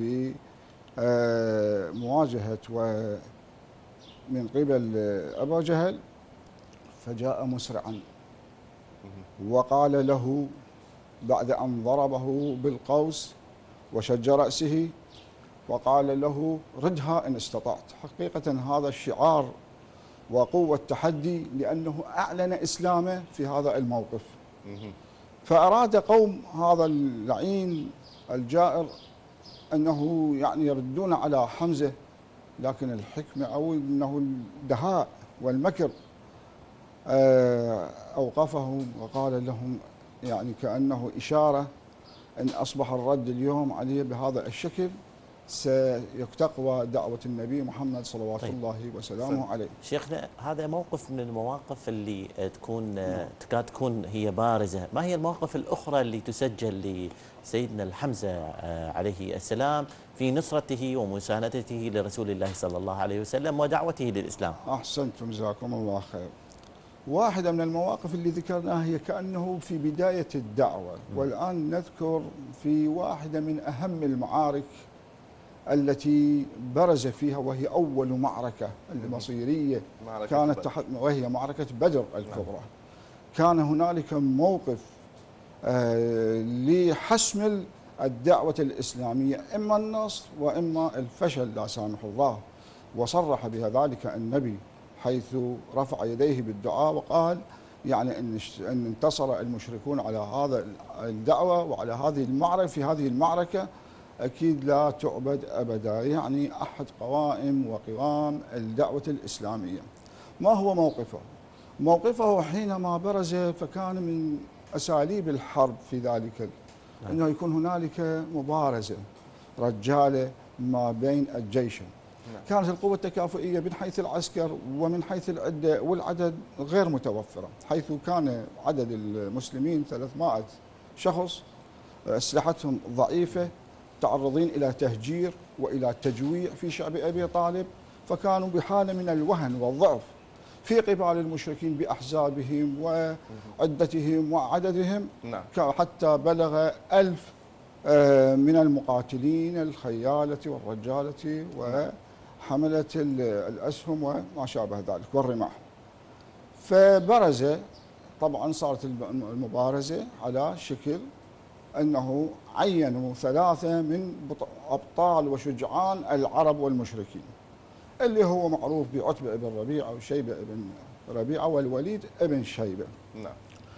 بمواجهه ومن قبل ابا جهل، فجاء مسرعا وقال له بعد ان ضربه بالقوس وشج راسه، وقال له ردها إن استطعت. حقيقة هذا الشعار وقوة تحدي، لأنه أعلن إسلامه في هذا الموقف. فأراد قوم هذا اللعين الجائر أنه يعني يردون على حمزة، لكن الحكمة أو أنه الدهاء والمكر أوقفهم وقال لهم يعني كأنه إشارة إن أصبح الرد اليوم عليه بهذا الشكل سيتقوى دعوة النبي محمد صلوات الله وسلامه عليه. شيخنا، هذا موقف من المواقف اللي تكاد تكون هي بارزة. ما هي المواقف الأخرى اللي تسجل لسيدنا الحمزة عليه السلام في نصرته ومساندته لرسول الله صلى الله عليه وسلم ودعوته للإسلام؟ أحسنتم جزاكم الله خير. واحدة من المواقف اللي ذكرناها هي كأنه في بداية الدعوة، والآن نذكر في واحدة من أهم المعارك التي برز فيها، وهي أول معركة المصيرية كانت وهي معركة بدر الكبرى. كان هنالك موقف لحسم الدعوة الإسلامية، إما النصر وإما الفشل لا سامح الله، وصرح بها ذلك النبي حيث رفع يديه بالدعاء وقال يعني إن انتصر المشركون على هذا الدعوة وعلى هذه المعركة، في هذه المعركة أكيد لا تعبد أبدا، يعني أحد قوائم وقوام الدعوة الإسلامية. ما هو موقفه؟ موقفه حينما برز، فكان من أساليب الحرب في ذلك أنه يكون هنالك مبارزة رجالة ما بين الجيشين. كانت القوة التكافؤية من حيث العسكر ومن حيث العدة والعدد غير متوفرة، حيث كان عدد المسلمين 300 شخص، أسلحتهم ضعيفة، تعرضين إلى تهجير وإلى تجويع في شعب أبي طالب، فكانوا بحالة من الوهن والضعف في قبال المشركين بأحزابهم وعدتهم وعددهم. حتى بلغ 1000 من المقاتلين الخيالة والرجالة وحملة الأسهم وما شابه ذلك والرماح. فبرز، طبعا صارت المبارزة على شكل أنه عينوا 3 من أبطال وشجعان العرب والمشركين، اللي هو معروف بعتبة بن ربيعة وشيبة بن ربيعة والوليد بن شيبة. نعم.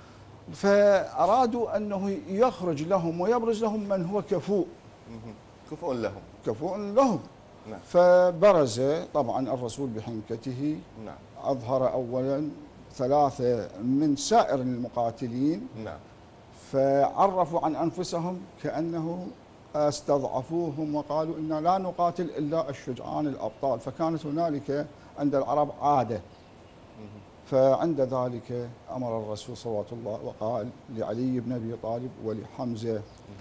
فأرادوا أنه يخرج لهم ويبرز لهم من هو كفؤ. كفؤ لهم. كفؤ لهم. نعم. فبرز طبعا الرسول بحنكته. نعم. أظهر أولا 3 من سائر المقاتلين. نعم. فعرفوا عن أنفسهم كأنه استضعفوهم وقالوا إنا لا نقاتل إلا الشجعان الأبطال، فكانت هنالك عند العرب عادة. فعند ذلك أمر الرسول صلوات الله وقال لعلي بن أبي طالب ولحمزة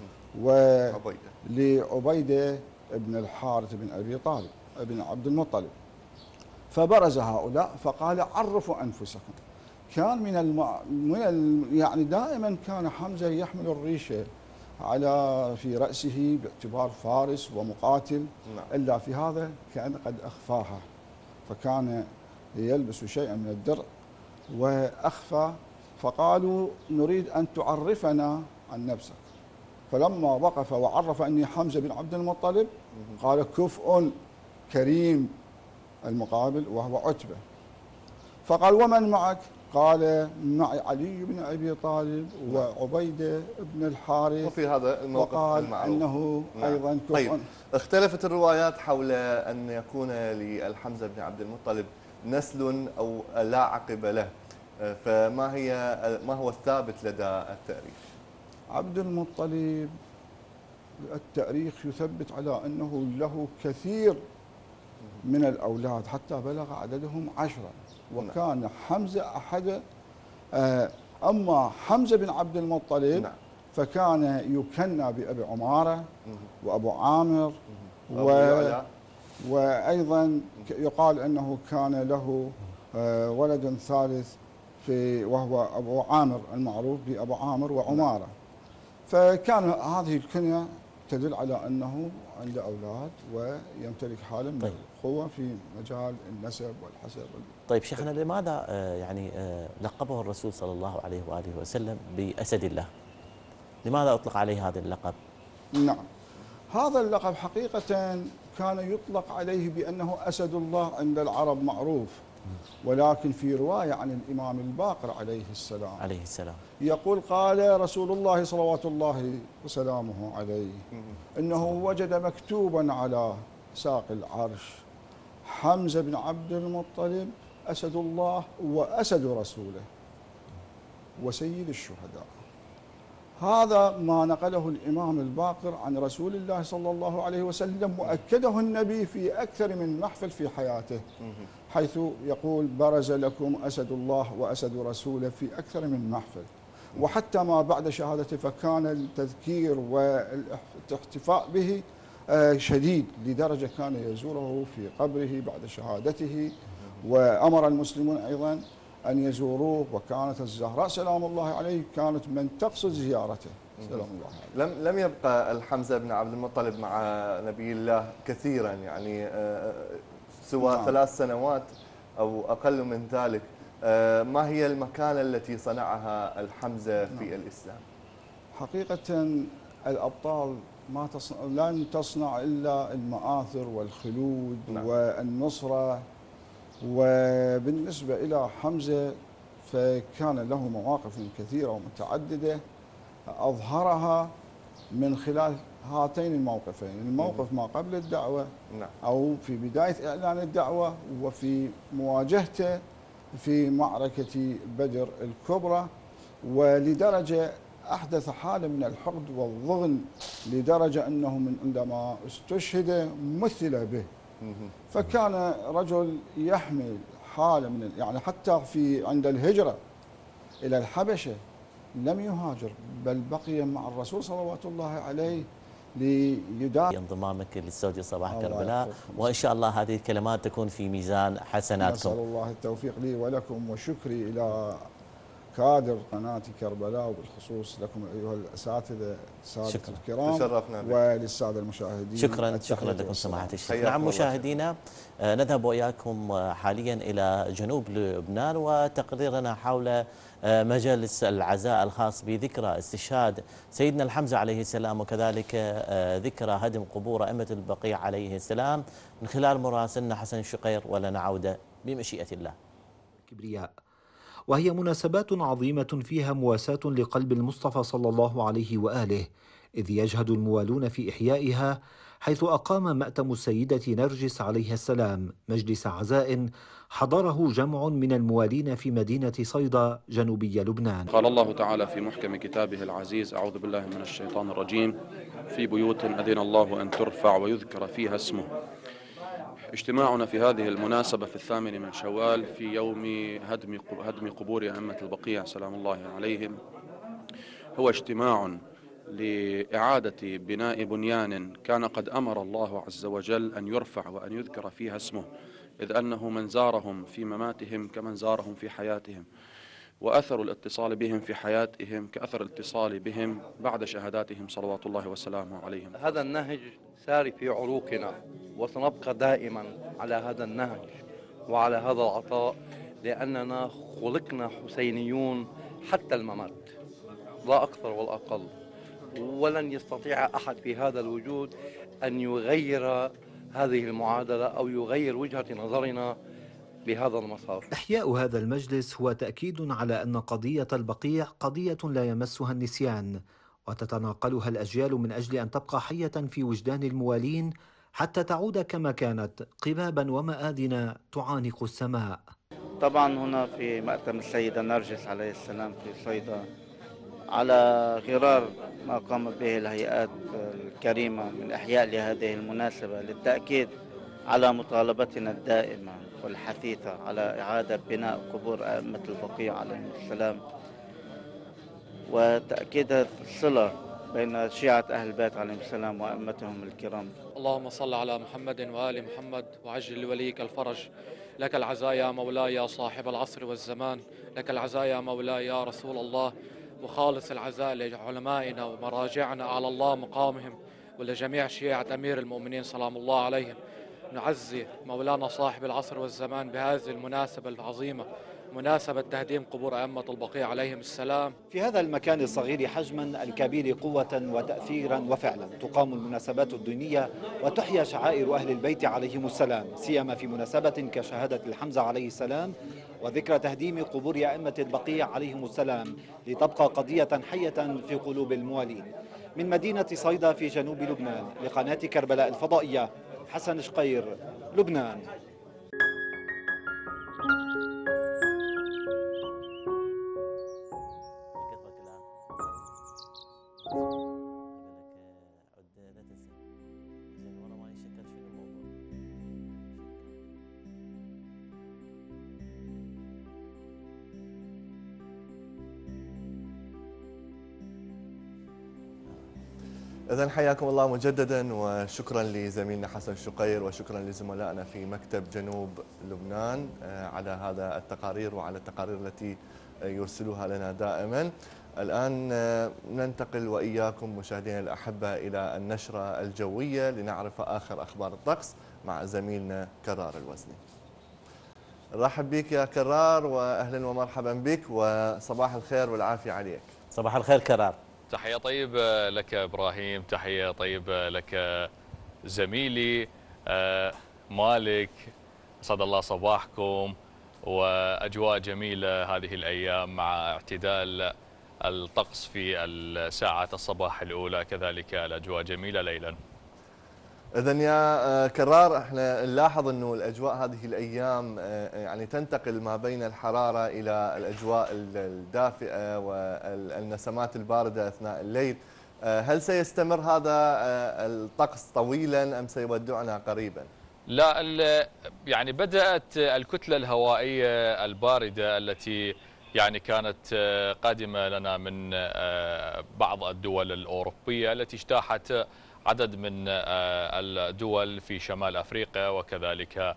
ولعبيدة بن الحارث بن أبي طالب بن عبد المطلب، فبرز هؤلاء فقال عرفوا أنفسكم. كان يعني دائما كان حمزة يحمل الريشة في رأسه باعتبار فارس ومقاتل، إلا في هذا كان قد أخفاها، فكان يلبس شيئا من الدرع وأخفى. فقالوا نريد أن تعرفنا عن نفسك. فلما وقف وعرف أني حمزة بن عبد المطلب قال كفء كريم المقابل وهو عتبة. فقال ومن معك؟ قال معي علي بن أبي طالب وعبيدة بن الحارث. وفي هذا الموقف وقال المعروف أنه أيضا كفء. طيب، اختلفت الروايات حول أن يكون للحمزة بن عبد المطلب نسل أو لا عقب له، ما هو الثابت لدى التاريخ؟ عبد المطلب التاريخ يثبت على أنه له كثير من الأولاد حتى بلغ عددهم 10، وكان حمزة أحد. أما حمزة بن عبد المطلب فكان يكنى بأبي عمارة وأبو عامر وأيضا يقال أنه كان له ولد ثالث وهو أبو عامر المعروف بأبو عامر وعمارة. فكان هذه الكنية تدل على أنه عنده أولاد ويمتلك حالة من القوة في مجال النسب والحسب. طيب شيخنا، لماذا لقبه الرسول صلى الله عليه وآله وسلم بأسد الله؟ لماذا أطلق عليه هذا اللقب؟ نعم، هذا اللقب حقيقة كان يطلق عليه بأنه أسد الله عند العرب معروف، ولكن في رواية عن الإمام الباقر عليه السلام يقول قال رسول الله صلوات الله وسلامه عليه إنه وجد مكتوبا على ساق العرش حمزة بن عبد المطلب أسد الله وأسد رسوله وسيد الشهداء. هذا ما نقله الإمام الباقر عن رسول الله صلى الله عليه وسلم، وأكده النبي في أكثر من محفل في حياته، حيث يقول برز لكم أسد الله وأسد رسوله في أكثر من محفل. وحتى ما بعد شهادته فكان التذكير والاحتفاء به شديد، لدرجة كان يزوره في قبره بعد شهادته، وأمر المسلمون أيضا أن يزوروه، وكانت الزهراء سلام الله عليه كانت من تقصد زيارته سلام الله عليه. لم يبقى الحمزة بن عبد المطلب مع نبي الله كثيرا، يعني سوى 3 سنوات أو أقل من ذلك. ما هي المكانة التي صنعها الحمزة في الإسلام؟ حقيقة الأبطال لن تصنع إلا المآثر والخلود والنصرة. وبالنسبة إلى حمزة فكان له مواقف كثيرة ومتعددة أظهرها من خلال هاتين الموقفين، الموقف ما قبل الدعوة أو في بداية إعلان الدعوة، وفي مواجهته في معركة بدر الكبرى، ولدرجة أحدث حالة من الحقد والضغن، لدرجة أنه عندما استشهد مثل به. فكان رجل يحمل حالة من يعني حتى عند الهجرة إلى الحبشة لم يهاجر، بل بقي مع الرسول صلوات الله عليه ليدافع. انضمامك للاستوديو صباح كربلاء، وإن شاء الله هذه الكلمات تكون في ميزان حسناتكم. نسأل الله التوفيق لي ولكم، وشكري إلى كادر قناة كربلاء وبالخصوص لكم أيها الأساتذة السادة الكرام، تشرفنا بك. وللسادة المشاهدين. شكرا لكم سماحة الشيخ. نعم مشاهدينا، نذهب وإياكم حاليا إلى جنوب لبنان وتقريرنا حول مجلس العزاء الخاص بذكرى استشهاد سيدنا الحمزة عليه السلام، وكذلك ذكرى هدم قبور أئمة البقيع عليه السلام، من خلال مراسلنا حسن الشقير. ولنا عودة بمشيئة الله. كبرياء، وهي مناسبات عظيمة فيها مواساة لقلب المصطفى صلى الله عليه وآله، إذ يجهد الموالون في إحيائها، حيث أقام مأتم السيدة نرجس عليها السلام مجلس عزاء حضره جمع من الموالين في مدينة صيدا جنوبي لبنان. قال الله تعالى في محكم كتابه العزيز: أعوذ بالله من الشيطان الرجيم، في بيوت أذن الله أن ترفع ويذكر فيها اسمه. اجتماعنا في هذه المناسبة في 8 من شوال في يوم هدم قبور أئمة البقيع سلام الله عليهم هو اجتماع لإعادة بناء بنيان كان قد أمر الله عز وجل أن يرفع وأن يذكر فيها اسمه، إذ أنه من زارهم في مماتهم كمن زارهم في حياتهم. وأثر الاتصال بهم في حياتهم كأثر الاتصال بهم بعد شهاداتهم صلوات الله وسلامه عليهم. هذا النهج ساري في عروقنا، وسنبقى دائما على هذا النهج وعلى هذا العطاء، لأننا خلقنا حسينيون حتى الممات، لا أكثر ولا أقل. ولن يستطيع أحد في هذا الوجود أن يغير هذه المعادلة أو يغير وجهة نظرنا بهذا المسار. إحياء هذا المجلس هو تأكيد على أن قضية البقيع قضية لا يمسها النسيان، وتتناقلها الأجيال من أجل أن تبقى حية في وجدان الموالين حتى تعود كما كانت قبابا ومآذن تعانق السماء. طبعا هنا في مأتم السيدة نرجس عليه السلام في صيدا، على غرار ما قام به الهيئات الكريمة من إحياء لهذه المناسبة، للتأكيد على مطالبتنا الدائمة والحثيثة على إعادة بناء قبور أئمة البقيع عليهم السلام، وتأكيد الصلة بين شيعة أهل البيت عليهم السلام وأئمتهم الكرام. اللهم صل على محمد وآل محمد وعجل لوليك الفرج. لك العزايا مولاي يا صاحب العصر والزمان، لك العزايا مولاي يا رسول الله، وخالص العزاء لعلمائنا ومراجعنا على الله مقامهم، ولجميع شيعة أمير المؤمنين سلام الله عليهم. نعزي مولانا صاحب العصر والزمان بهذه المناسبة العظيمة، مناسبة تهديم قبور أئمة البقيع عليهم السلام. في هذا المكان الصغير حجما الكبير قوة وتأثيرا وفعلا تقام المناسبات الدينية وتحيا شعائر أهل البيت عليهم السلام، سيما في مناسبة كشهادة الحمزة عليه السلام وذكرى تهديم قبور أئمة البقيع عليهم السلام، لتبقى قضية حية في قلوب الموالين. من مدينة صيدا في جنوب لبنان لقناة كربلاء الفضائية، حسن شقير، لبنان. إذن حياكم الله مجددا، وشكرا لزميلنا حسن شقير وشكرا لزملائنا في مكتب جنوب لبنان على هذا التقارير وعلى التقارير التي يرسلوها لنا دائما. الآن ننتقل وإياكم مشاهدينا الأحبة إلى النشرة الجوية لنعرف آخر أخبار الطقس مع زميلنا كرار الوزني. نرحب بك يا كرار، وأهلا ومرحبا بك، وصباح الخير والعافية عليك. صباح الخير كرار. تحية طيبة لك إبراهيم، تحية طيبة لك زميلي مالك، أسعد الله صباحكم، وأجواء جميلة هذه الأيام مع اعتدال الطقس في الساعات الصباح الأولى، كذلك الأجواء جميلة ليلا. إذن يا كرار، احنا نلاحظ انه الاجواء هذه الايام يعني تنتقل ما بين الحراره الى الاجواء الدافئه والنسمات البارده اثناء الليل. هل سيستمر هذا الطقس طويلا ام سيودعنا قريبا؟ لا، يعني بدأت الكتلة الهوائية الباردة التي يعني كانت قادمة لنا من بعض الدول الأوروبية التي اجتاحت عدد من الدول في شمال أفريقيا، وكذلك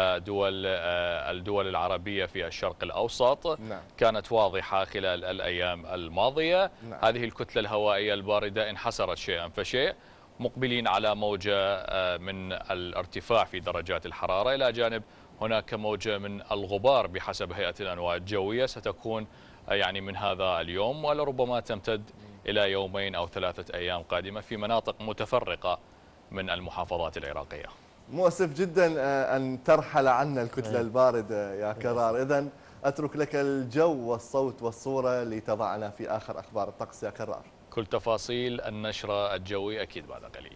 الدول العربية في الشرق الأوسط. نعم. كانت واضحة خلال الأيام الماضية. نعم. هذه الكتلة الهوائية الباردة انحسرت شيئا فشيء، مقبلين على موجة من الارتفاع في درجات الحرارة، إلى جانب هناك موجة من الغبار بحسب هيئة الأنواع الجوية ستكون يعني من هذا اليوم، ولربما تمتد إلى يومين أو 3 أيام قادمة في مناطق متفرقة من المحافظات العراقية. مؤسف جدا أن ترحل عنا الكتلة الباردة يا كرار. إذن أترك لك الجو والصوت والصورة لتضعنا في آخر أخبار الطقس يا كرار. كل تفاصيل النشرة الجوية أكيد بعد قليل.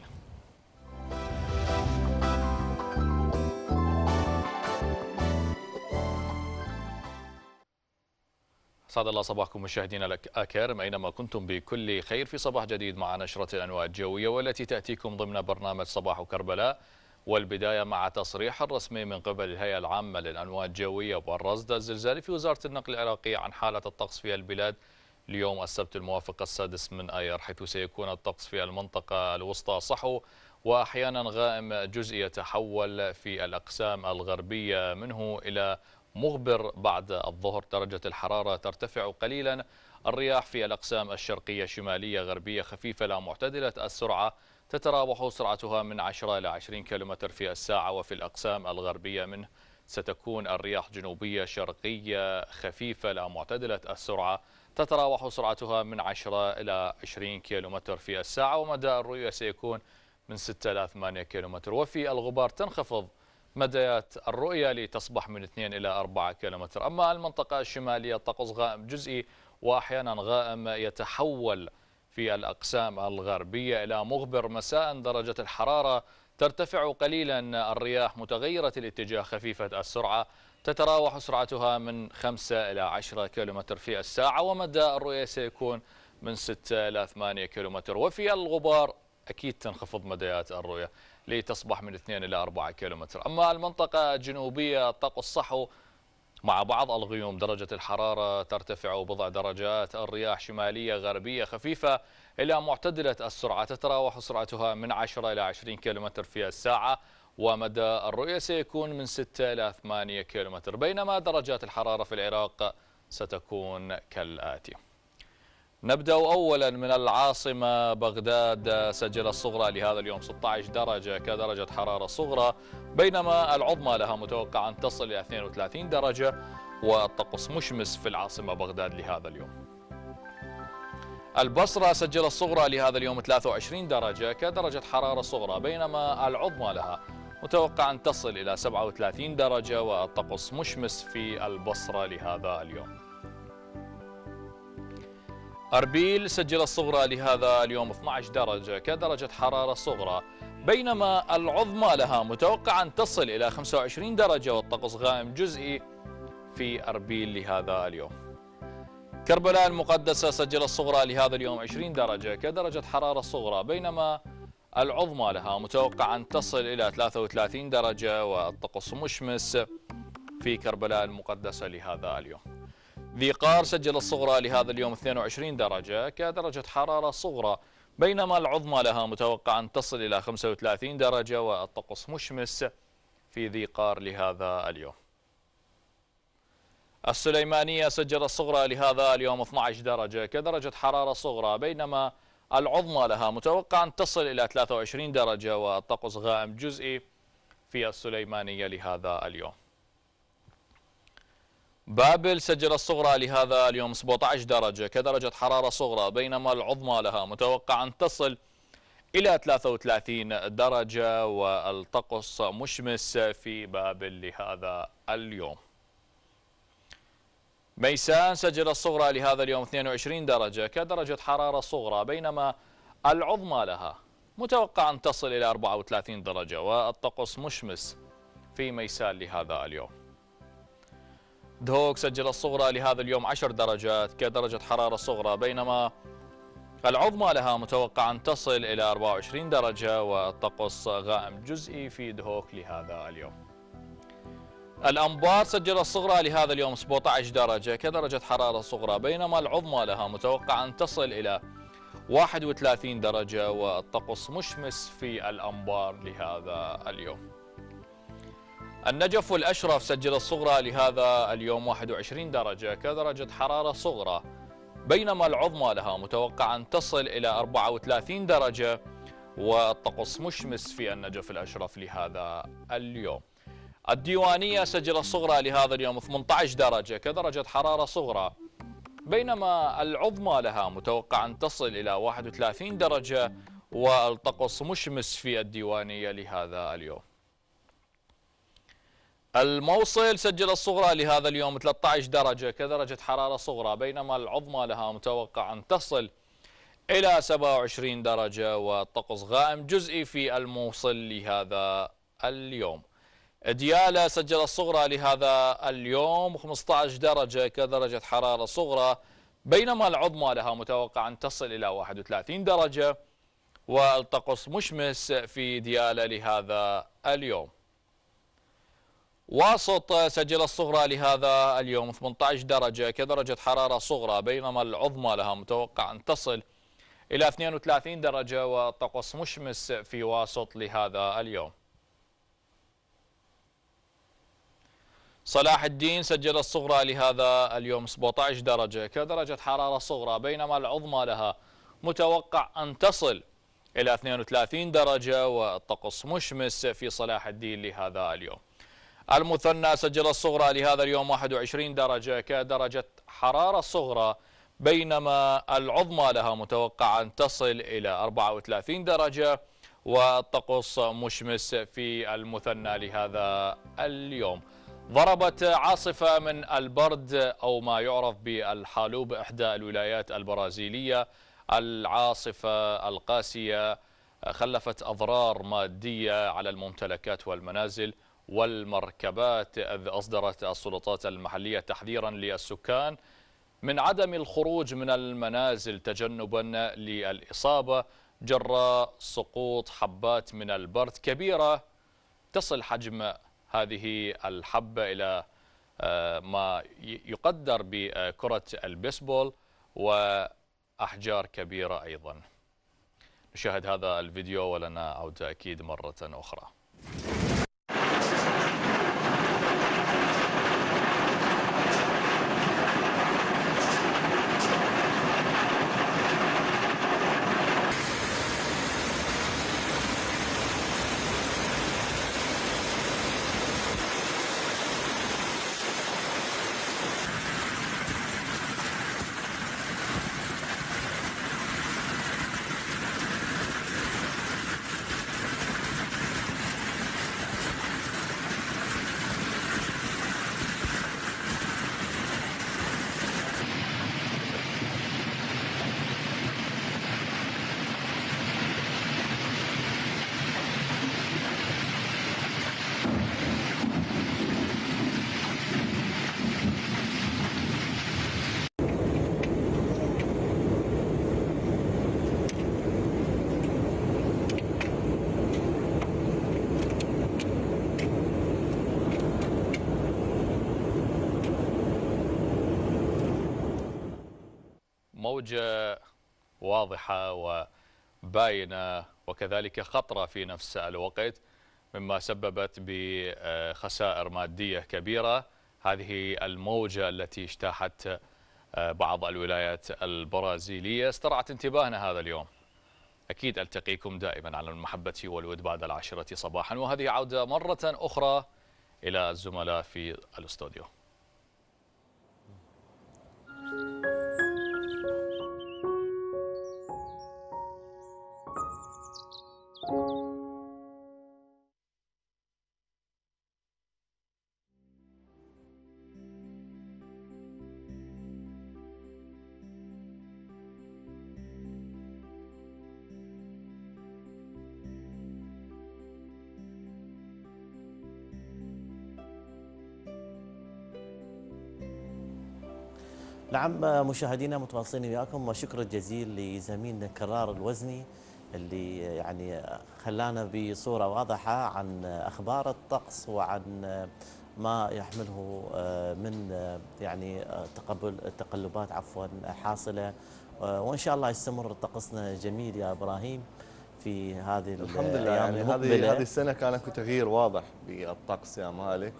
أسعد الله صباحكم مشاهدينا الأكارم أينما كنتم بكل خير في صباح جديد مع نشرة الأنواع الجوية، والتي تأتيكم ضمن برنامج صباح كربلاء. والبداية مع تصريح رسمي من قبل الهيئة العامة للأنواع الجوية والرصد الزلزالي في وزارة النقل العراقية عن حالة الطقس في البلاد اليوم السبت الموافق 6 من آيار، حيث سيكون الطقس في المنطقة الوسطى صحو وأحيانا غائم جزئي، يتحول في الأقسام الغربية منه إلى مغبر بعد الظهر درجة الحرارة ترتفع قليلا. الرياح في الأقسام الشرقية شمالية غربية خفيفة لا معتدلة السرعة تتراوح سرعتها من 10 إلى 20 كيلومتر في الساعة. وفي الأقسام الغربية منه ستكون الرياح جنوبية شرقية خفيفة لا معتدلة السرعة تتراوح سرعتها من 10 إلى 20 كيلومتر في الساعة. ومدى الرؤية سيكون من 6 إلى 8 كيلومتر. وفي الغبار تنخفض مديات الرؤية لتصبح من 2 إلى 4 كيلومتر. أما المنطقة الشمالية الطقس غائم جزئي وأحيانا غائم يتحول في الأقسام الغربية إلى مغبر مساء. درجة الحرارة ترتفع قليلا. الرياح متغيرة الاتجاه خفيفة السرعة تتراوح سرعتها من 5 إلى 10 كيلومتر في الساعة. ومدى الرؤية سيكون من 6 إلى 8 كيلومتر. وفي الغبار أكيد تنخفض مديات الرؤية لتصبح من 2 إلى 4 كيلومتر. أما المنطقة الجنوبية الطقس صحو مع بعض الغيوم. درجة الحرارة ترتفع بضع درجات. الرياح شمالية غربية خفيفة إلى معتدلة السرعة تتراوح سرعتها من 10 إلى 20 كيلومتر في الساعة. ومدى الرؤية سيكون من 6 إلى 8 كيلومتر. بينما درجات الحرارة في العراق ستكون كالآتي. نبدأ أولا من العاصمة بغداد. سجل الصغرى لهذا اليوم 16 درجة كدرجة حرارة صغرى، بينما العظمى لها متوقع أن تصل إلى 32 درجة والطقس مشمس في العاصمة بغداد لهذا اليوم. البصرة سجل الصغرى لهذا اليوم 23 درجة كدرجة حرارة صغرى، بينما العظمى لها متوقع أن تصل إلى 37 درجة والطقس مشمس في البصرة لهذا اليوم. أربيل سجل الصغرى لهذا اليوم 12 درجة كدرجة حرارة صغرى، بينما العظمى لها متوقع أن تصل إلى 25 درجة والطقس غائم جزئي في أربيل لهذا اليوم. كربلاء المقدسة سجل الصغرى لهذا اليوم 20 درجة كدرجة حرارة صغرى، بينما العظمى لها متوقع أن تصل إلى 33 درجة والطقس مشمس في كربلاء المقدسة لهذا اليوم. ذي قار سجل الصغرى لهذا اليوم 22 درجة كدرجة حرارة صغرى، بينما العظمى لها متوقع أن تصل إلى 35 درجة والطقس مشمس في ذي قار لهذا اليوم. السليمانية سجل الصغرى لهذا اليوم 12 درجة كدرجة حرارة صغرى، بينما العظمى لها متوقع أن تصل إلى 23 درجة والطقس غائم جزئي في السليمانية لهذا اليوم. بابل سجل الصغرى لهذا اليوم 17 درجة كدرجة حرارة صغرى، بينما العظمى لها متوقع أن تصل إلى 33 درجة والطقس مشمس في بابل لهذا اليوم. ميسان سجل الصغرى لهذا اليوم 22 درجة كدرجة حرارة صغرى، بينما العظمى لها متوقع أن تصل إلى 34 درجة والطقس مشمس في ميسان لهذا اليوم. دهوك سجل الصغرى لهذا اليوم 10 درجات كدرجة حرارة صغرى، بينما العظمى لها متوقع أن تصل إلى 24 درجة والطقس غائم جزئي في دهوك لهذا اليوم. الأنبار سجل الصغرى لهذا اليوم 17 درجة كدرجة حرارة صغرى، بينما العظمى لها متوقع أن تصل إلى 31 درجة والطقس مشمس في الأنبار لهذا اليوم. النجف والأشرف سجل الصغرى لهذا اليوم 21 درجة كدرجة حرارة صغرى، بينما العظمى لها متوقع أن تصل إلى 34 درجة والطقس مشمس في النجف الأشرف لهذا اليوم. الديوانية سجل الصغرى لهذا اليوم 18 درجة كدرجة حرارة صغرى، بينما العظمى لها متوقع أن تصل إلى 31 درجة والطقس مشمس في الديوانية لهذا اليوم. الموصل سجل الصغرى لهذا اليوم 13 درجة كدرجة حرارة صغرى، بينما العظمى لها متوقع أن تصل إلى 27 درجة والطقس غائم جزئي في الموصل لهذا اليوم. ديالى سجل الصغرى لهذا اليوم 15 درجة كدرجة حرارة صغرى، بينما العظمى لها متوقع أن تصل إلى 31 درجة والطقس مشمس في ديالى لهذا اليوم. واسط سجل الصغرى لهذا اليوم 18 درجة كدرجة حرارة صغرى، بينما العظمى لها متوقع أن تصل إلى 32 درجة والطقس مشمس في واسط لهذا اليوم. صلاح الدين سجل الصغرى لهذا اليوم 17 درجة كدرجة حرارة صغرى، بينما العظمى لها متوقع أن تصل إلى 32 درجة، والطقس مشمس في صلاح الدين لهذا اليوم. المثنى سجل الصغرى لهذا اليوم 21 درجة كدرجة حرارة صغرى، بينما العظمى لها متوقع أن تصل إلى 34 درجة، والطقس مشمس في المثنى لهذا اليوم. ضربت عاصفة من البرد أو ما يعرف بالحالوب إحدى الولايات البرازيلية. العاصفة القاسية خلفت أضرار مادية على الممتلكات والمنازل والمركبات، إذ أصدرت السلطات المحلية تحذيرا للسكان من عدم الخروج من المنازل تجنبا للإصابة جراء سقوط حبات من البرد كبيرة تصل حجم هذه الحبة إلى ما يقدر بكرة البيسبول وأحجار كبيرة أيضا. نشاهد هذا الفيديو ولنا عودة أكيد مرة أخرى. موجة واضحة وباينة وكذلك خطرة في نفس الوقت، مما سببت بخسائر مادية كبيرة. هذه الموجة التي اجتاحت بعض الولايات البرازيلية استرعت انتباهنا هذا اليوم. أكيد ألتقيكم دائما على المحبة والود بعد 10 صباحا، وهذه عودة مرة أخرى إلى الزملاء في الاستوديو. نعم مشاهدينا متواصلين وياكم، وشكر الجزيل لزميلنا كرار الوزني اللي يعني خلانا بصورة واضحة عن أخبار الطقس وعن ما يحمله من يعني تقلبات حاصلة، وإن شاء الله يستمر طقسنا جميل يا إبراهيم في هذه الحمد لله. الأيام يعني المقبلة. هذه السنة كان اكو تغيير واضح بالطقس يا مالك،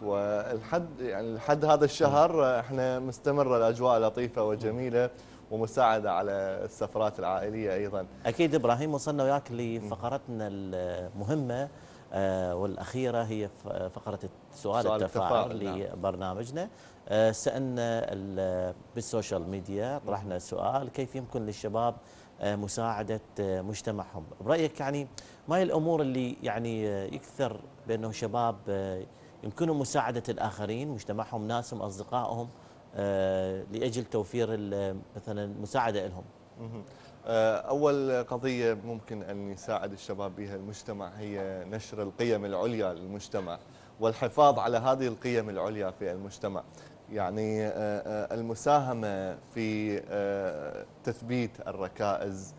لحد هذا الشهر احنا مستمرة الأجواء لطيفة وجميلة ومساعدة على السفرات العائلية أيضا. أكيد إبراهيم، وصلنا وياك لفقرتنا المهمة والأخيرة، هي فقرة سؤال التفاعل لبرنامجنا. سألنا بالسوشيال ميديا، طرحنا سؤال: كيف يمكن للشباب مساعدة مجتمعهم؟ برأيك يعني ما هي الأمور اللي يعني يكثر بأنه شباب يمكنهم مساعدة الآخرين، مجتمعهم، ناسهم، أصدقائهم، لأجل توفير مثلا مساعدة لهم؟ أول قضية ممكن أن يساعد الشباب بها المجتمع هي نشر القيم العليا للمجتمع والحفاظ على هذه القيم العليا في المجتمع. يعني المساهمة في تثبيت الركائز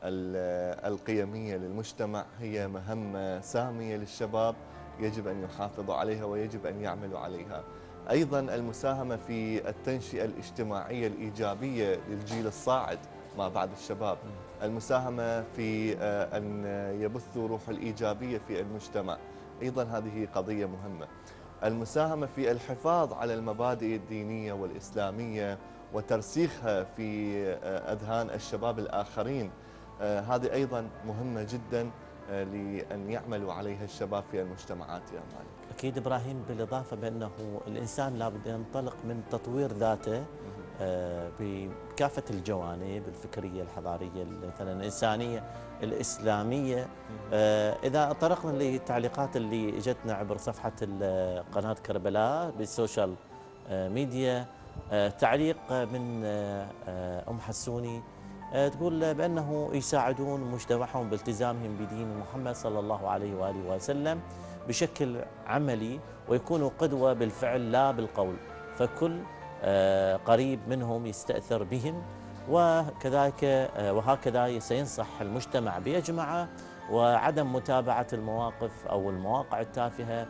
القيمية للمجتمع هي مهمة سامية للشباب، يجب أن يحافظوا عليها ويجب أن يعملوا عليها. أيضا المساهمة في التنشئة الاجتماعية الإيجابية للجيل الصاعد ما بعد الشباب، المساهمة في أن يبثوا روح الإيجابية في المجتمع، أيضا هذه قضية مهمة. المساهمة في الحفاظ على المبادئ الدينية والإسلامية وترسيخها في أذهان الشباب الآخرين. هذه أيضا مهمة جدا لأن يعملوا عليها الشباب في المجتمعات يا مالك. أكيد إبراهيم، بالإضافة بأنه الإنسان لابد ينطلق من تطوير ذاته بكافة الجوانب الفكرية الحضارية مثلا الإنسانية الإسلامية. إذا طرقنا للتعليقات اللي اجتنا عبر صفحة قناة كربلاء بالسوشيال ميديا، تعليق من أم حسوني تقول بأنه يساعدون مجتمعهم بالتزامهم بدين محمد صلى الله عليه وآله وسلم بشكل عملي، ويكونوا قدوة بالفعل لا بالقول، فكل قريب منهم يستأثر بهم، وكذلك وهكذا سينصح المجتمع بأجمعه وعدم متابعة المواقف أو المواقع التافهة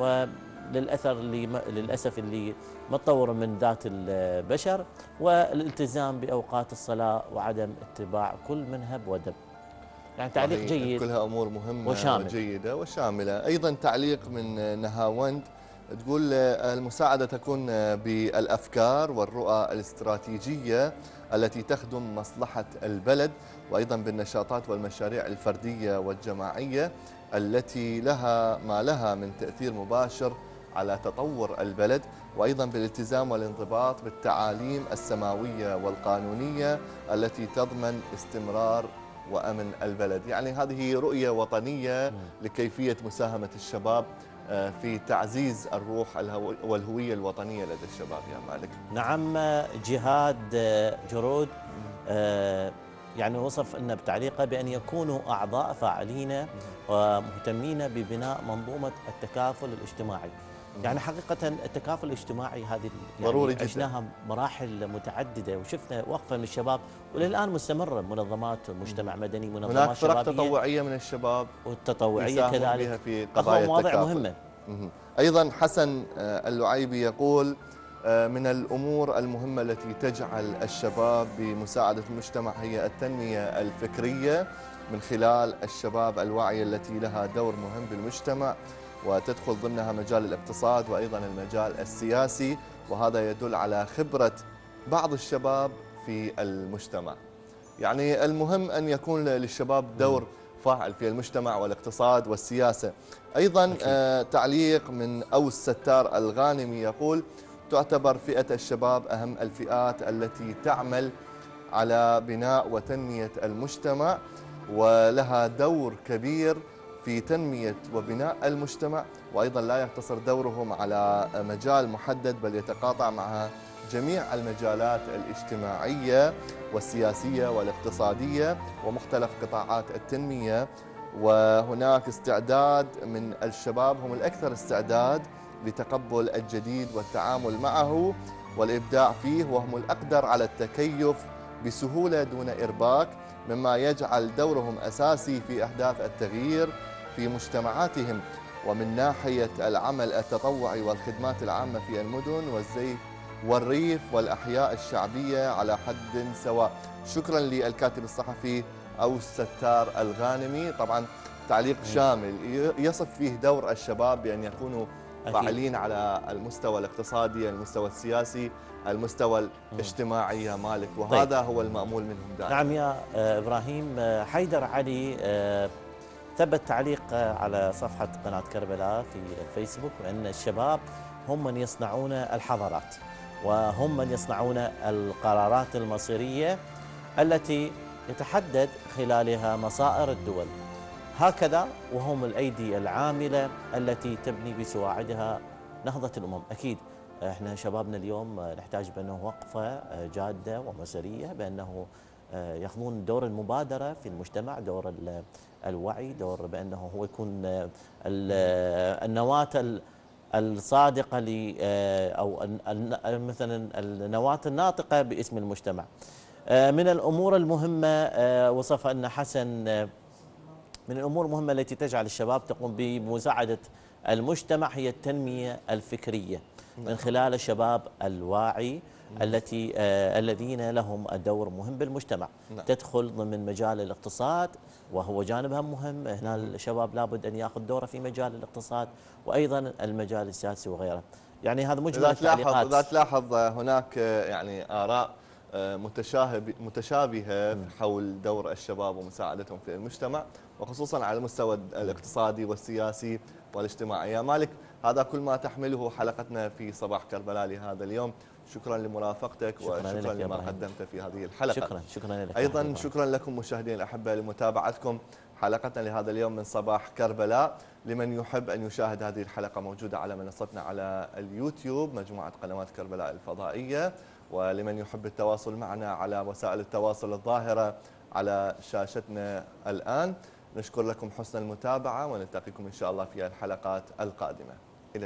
للأسف اللي متطور من ذات البشر، والالتزام بأوقات الصلاة وعدم اتباع كل منهب ودب. يعني تعليق جيد، كلها أمور مهمة وشامل. وجيدة وشاملة. أيضا تعليق من نهاوند تقول المساعدة تكون بالأفكار والرؤى الاستراتيجية التي تخدم مصلحة البلد، وأيضا بالنشاطات والمشاريع الفردية والجماعية التي لها من تأثير مباشر على تطور البلد، وأيضا بالالتزام والانضباط بالتعاليم السماوية والقانونية التي تضمن استمرار وأمن البلد. يعني هذه رؤية وطنية لكيفية مساهمة الشباب في تعزيز الروح والهوية الوطنية لدى الشباب يا مالك. نعم. جهاد جرود يعني وصف أن بتعليقه بأن يكونوا أعضاء فاعلين ومهتمين ببناء منظومة التكافل الاجتماعي. يعني حقيقة التكافل الاجتماعي هذه ضروري يعني عشناها مراحل متعددة، وشفنا وقفة من الشباب وللآن مستمرة، منظمات مجتمع مدني، منظمات هناك فرق شبابية تطوعية من الشباب والتطوعية كذلك في قضايا مواضيع التكافل. مهمة. أيضا حسن اللعيبي يقول من الأمور المهمة التي تجعل الشباب بمساعدة المجتمع هي التنمية الفكرية من خلال الشباب الواعية التي لها دور مهم بالمجتمع، وتدخل ضمنها مجال الاقتصاد وأيضا المجال السياسي، وهذا يدل على خبرة بعض الشباب في المجتمع. يعني المهم أن يكون للشباب دور فاعل في المجتمع والاقتصاد والسياسة. أيضا تعليق من أوس ستار الغانمي يقول تعتبر فئة الشباب أهم الفئات التي تعمل على بناء وتنمية المجتمع، ولها دور كبير في تنمية وبناء المجتمع، وأيضا لا يقتصر دورهم على مجال محدد بل يتقاطع مع جميع المجالات الاجتماعية والسياسية والاقتصادية ومختلف قطاعات التنمية. وهناك استعداد من الشباب، هم الأكثر استعداد لتقبل الجديد والتعامل معه والإبداع فيه، وهم الأقدر على التكيف بسهولة دون إرباك، مما يجعل دورهم أساسي في أهداف التغيير في مجتمعاتهم. ومن ناحية العمل التطوعي والخدمات العامة في المدن والزيت والريف والأحياء الشعبية على حد سواء. شكرا للكاتب الصحفي أوس ستار الغانمي. طبعا تعليق شامل يصف فيه دور الشباب بأن يكونوا فاعلين على المستوى الاقتصادي، المستوى السياسي، المستوى الاجتماعي يا مالك، وهذا هو المأمول منهم دائما. نعم يا إبراهيم. حيدر علي ثبت تعليق على صفحة قناة كربلاء في الفيسبوك بأن الشباب هم من يصنعون الحضارات، وهم من يصنعون القرارات المصيرية التي يتحدد خلالها مصائر الدول، هكذا وهم الأيدي العاملة التي تبني بسواعدها نهضة الأمم. أكيد احنا شبابنا اليوم نحتاج بأنه وقفة جادة ومسيرية، بأنه ياخذون دور المبادرة في المجتمع، دور الوعي، دور بأنه هو يكون النواة الصادقة أو مثلا النواة الناطقة باسم المجتمع. من الأمور المهمة وصف أن حسن من الأمور المهمة التي تجعل الشباب تقوم بمساعدة المجتمع هي التنمية الفكرية من خلال الشباب الواعي الذين لهم دور مهم بالمجتمع. تدخل ضمن مجال الاقتصاد وهو جانبها مهم. هنا الشباب لابد أن يأخذ دوره في مجال الاقتصاد وأيضا المجال السياسي وغيره. يعني هذا مجمل التعليقات. إذا تلاحظ هناك يعني آراء متشابهة حول دور الشباب ومساعدتهم في المجتمع، وخصوصا على المستوى الاقتصادي والسياسي والاجتماعي. يا مالك، هذا كل ما تحمله حلقتنا في صباح كربلاء لهذا اليوم. شكرا لمرافقتك وشكرا لما قدمت في هذه الحلقة. شكرا لك. أيضا شكرا لكم مشاهدينا الأحبة لمتابعتكم حلقتنا لهذا اليوم من صباح كربلاء. لمن يحب أن يشاهد هذه الحلقة موجودة على منصتنا على اليوتيوب، مجموعة قنوات كربلاء الفضائية. ولمن يحب التواصل معنا على وسائل التواصل الظاهرة على شاشتنا الآن. نشكر لكم حسن المتابعة ونلتقيكم إن شاء الله في الحلقات القادمة.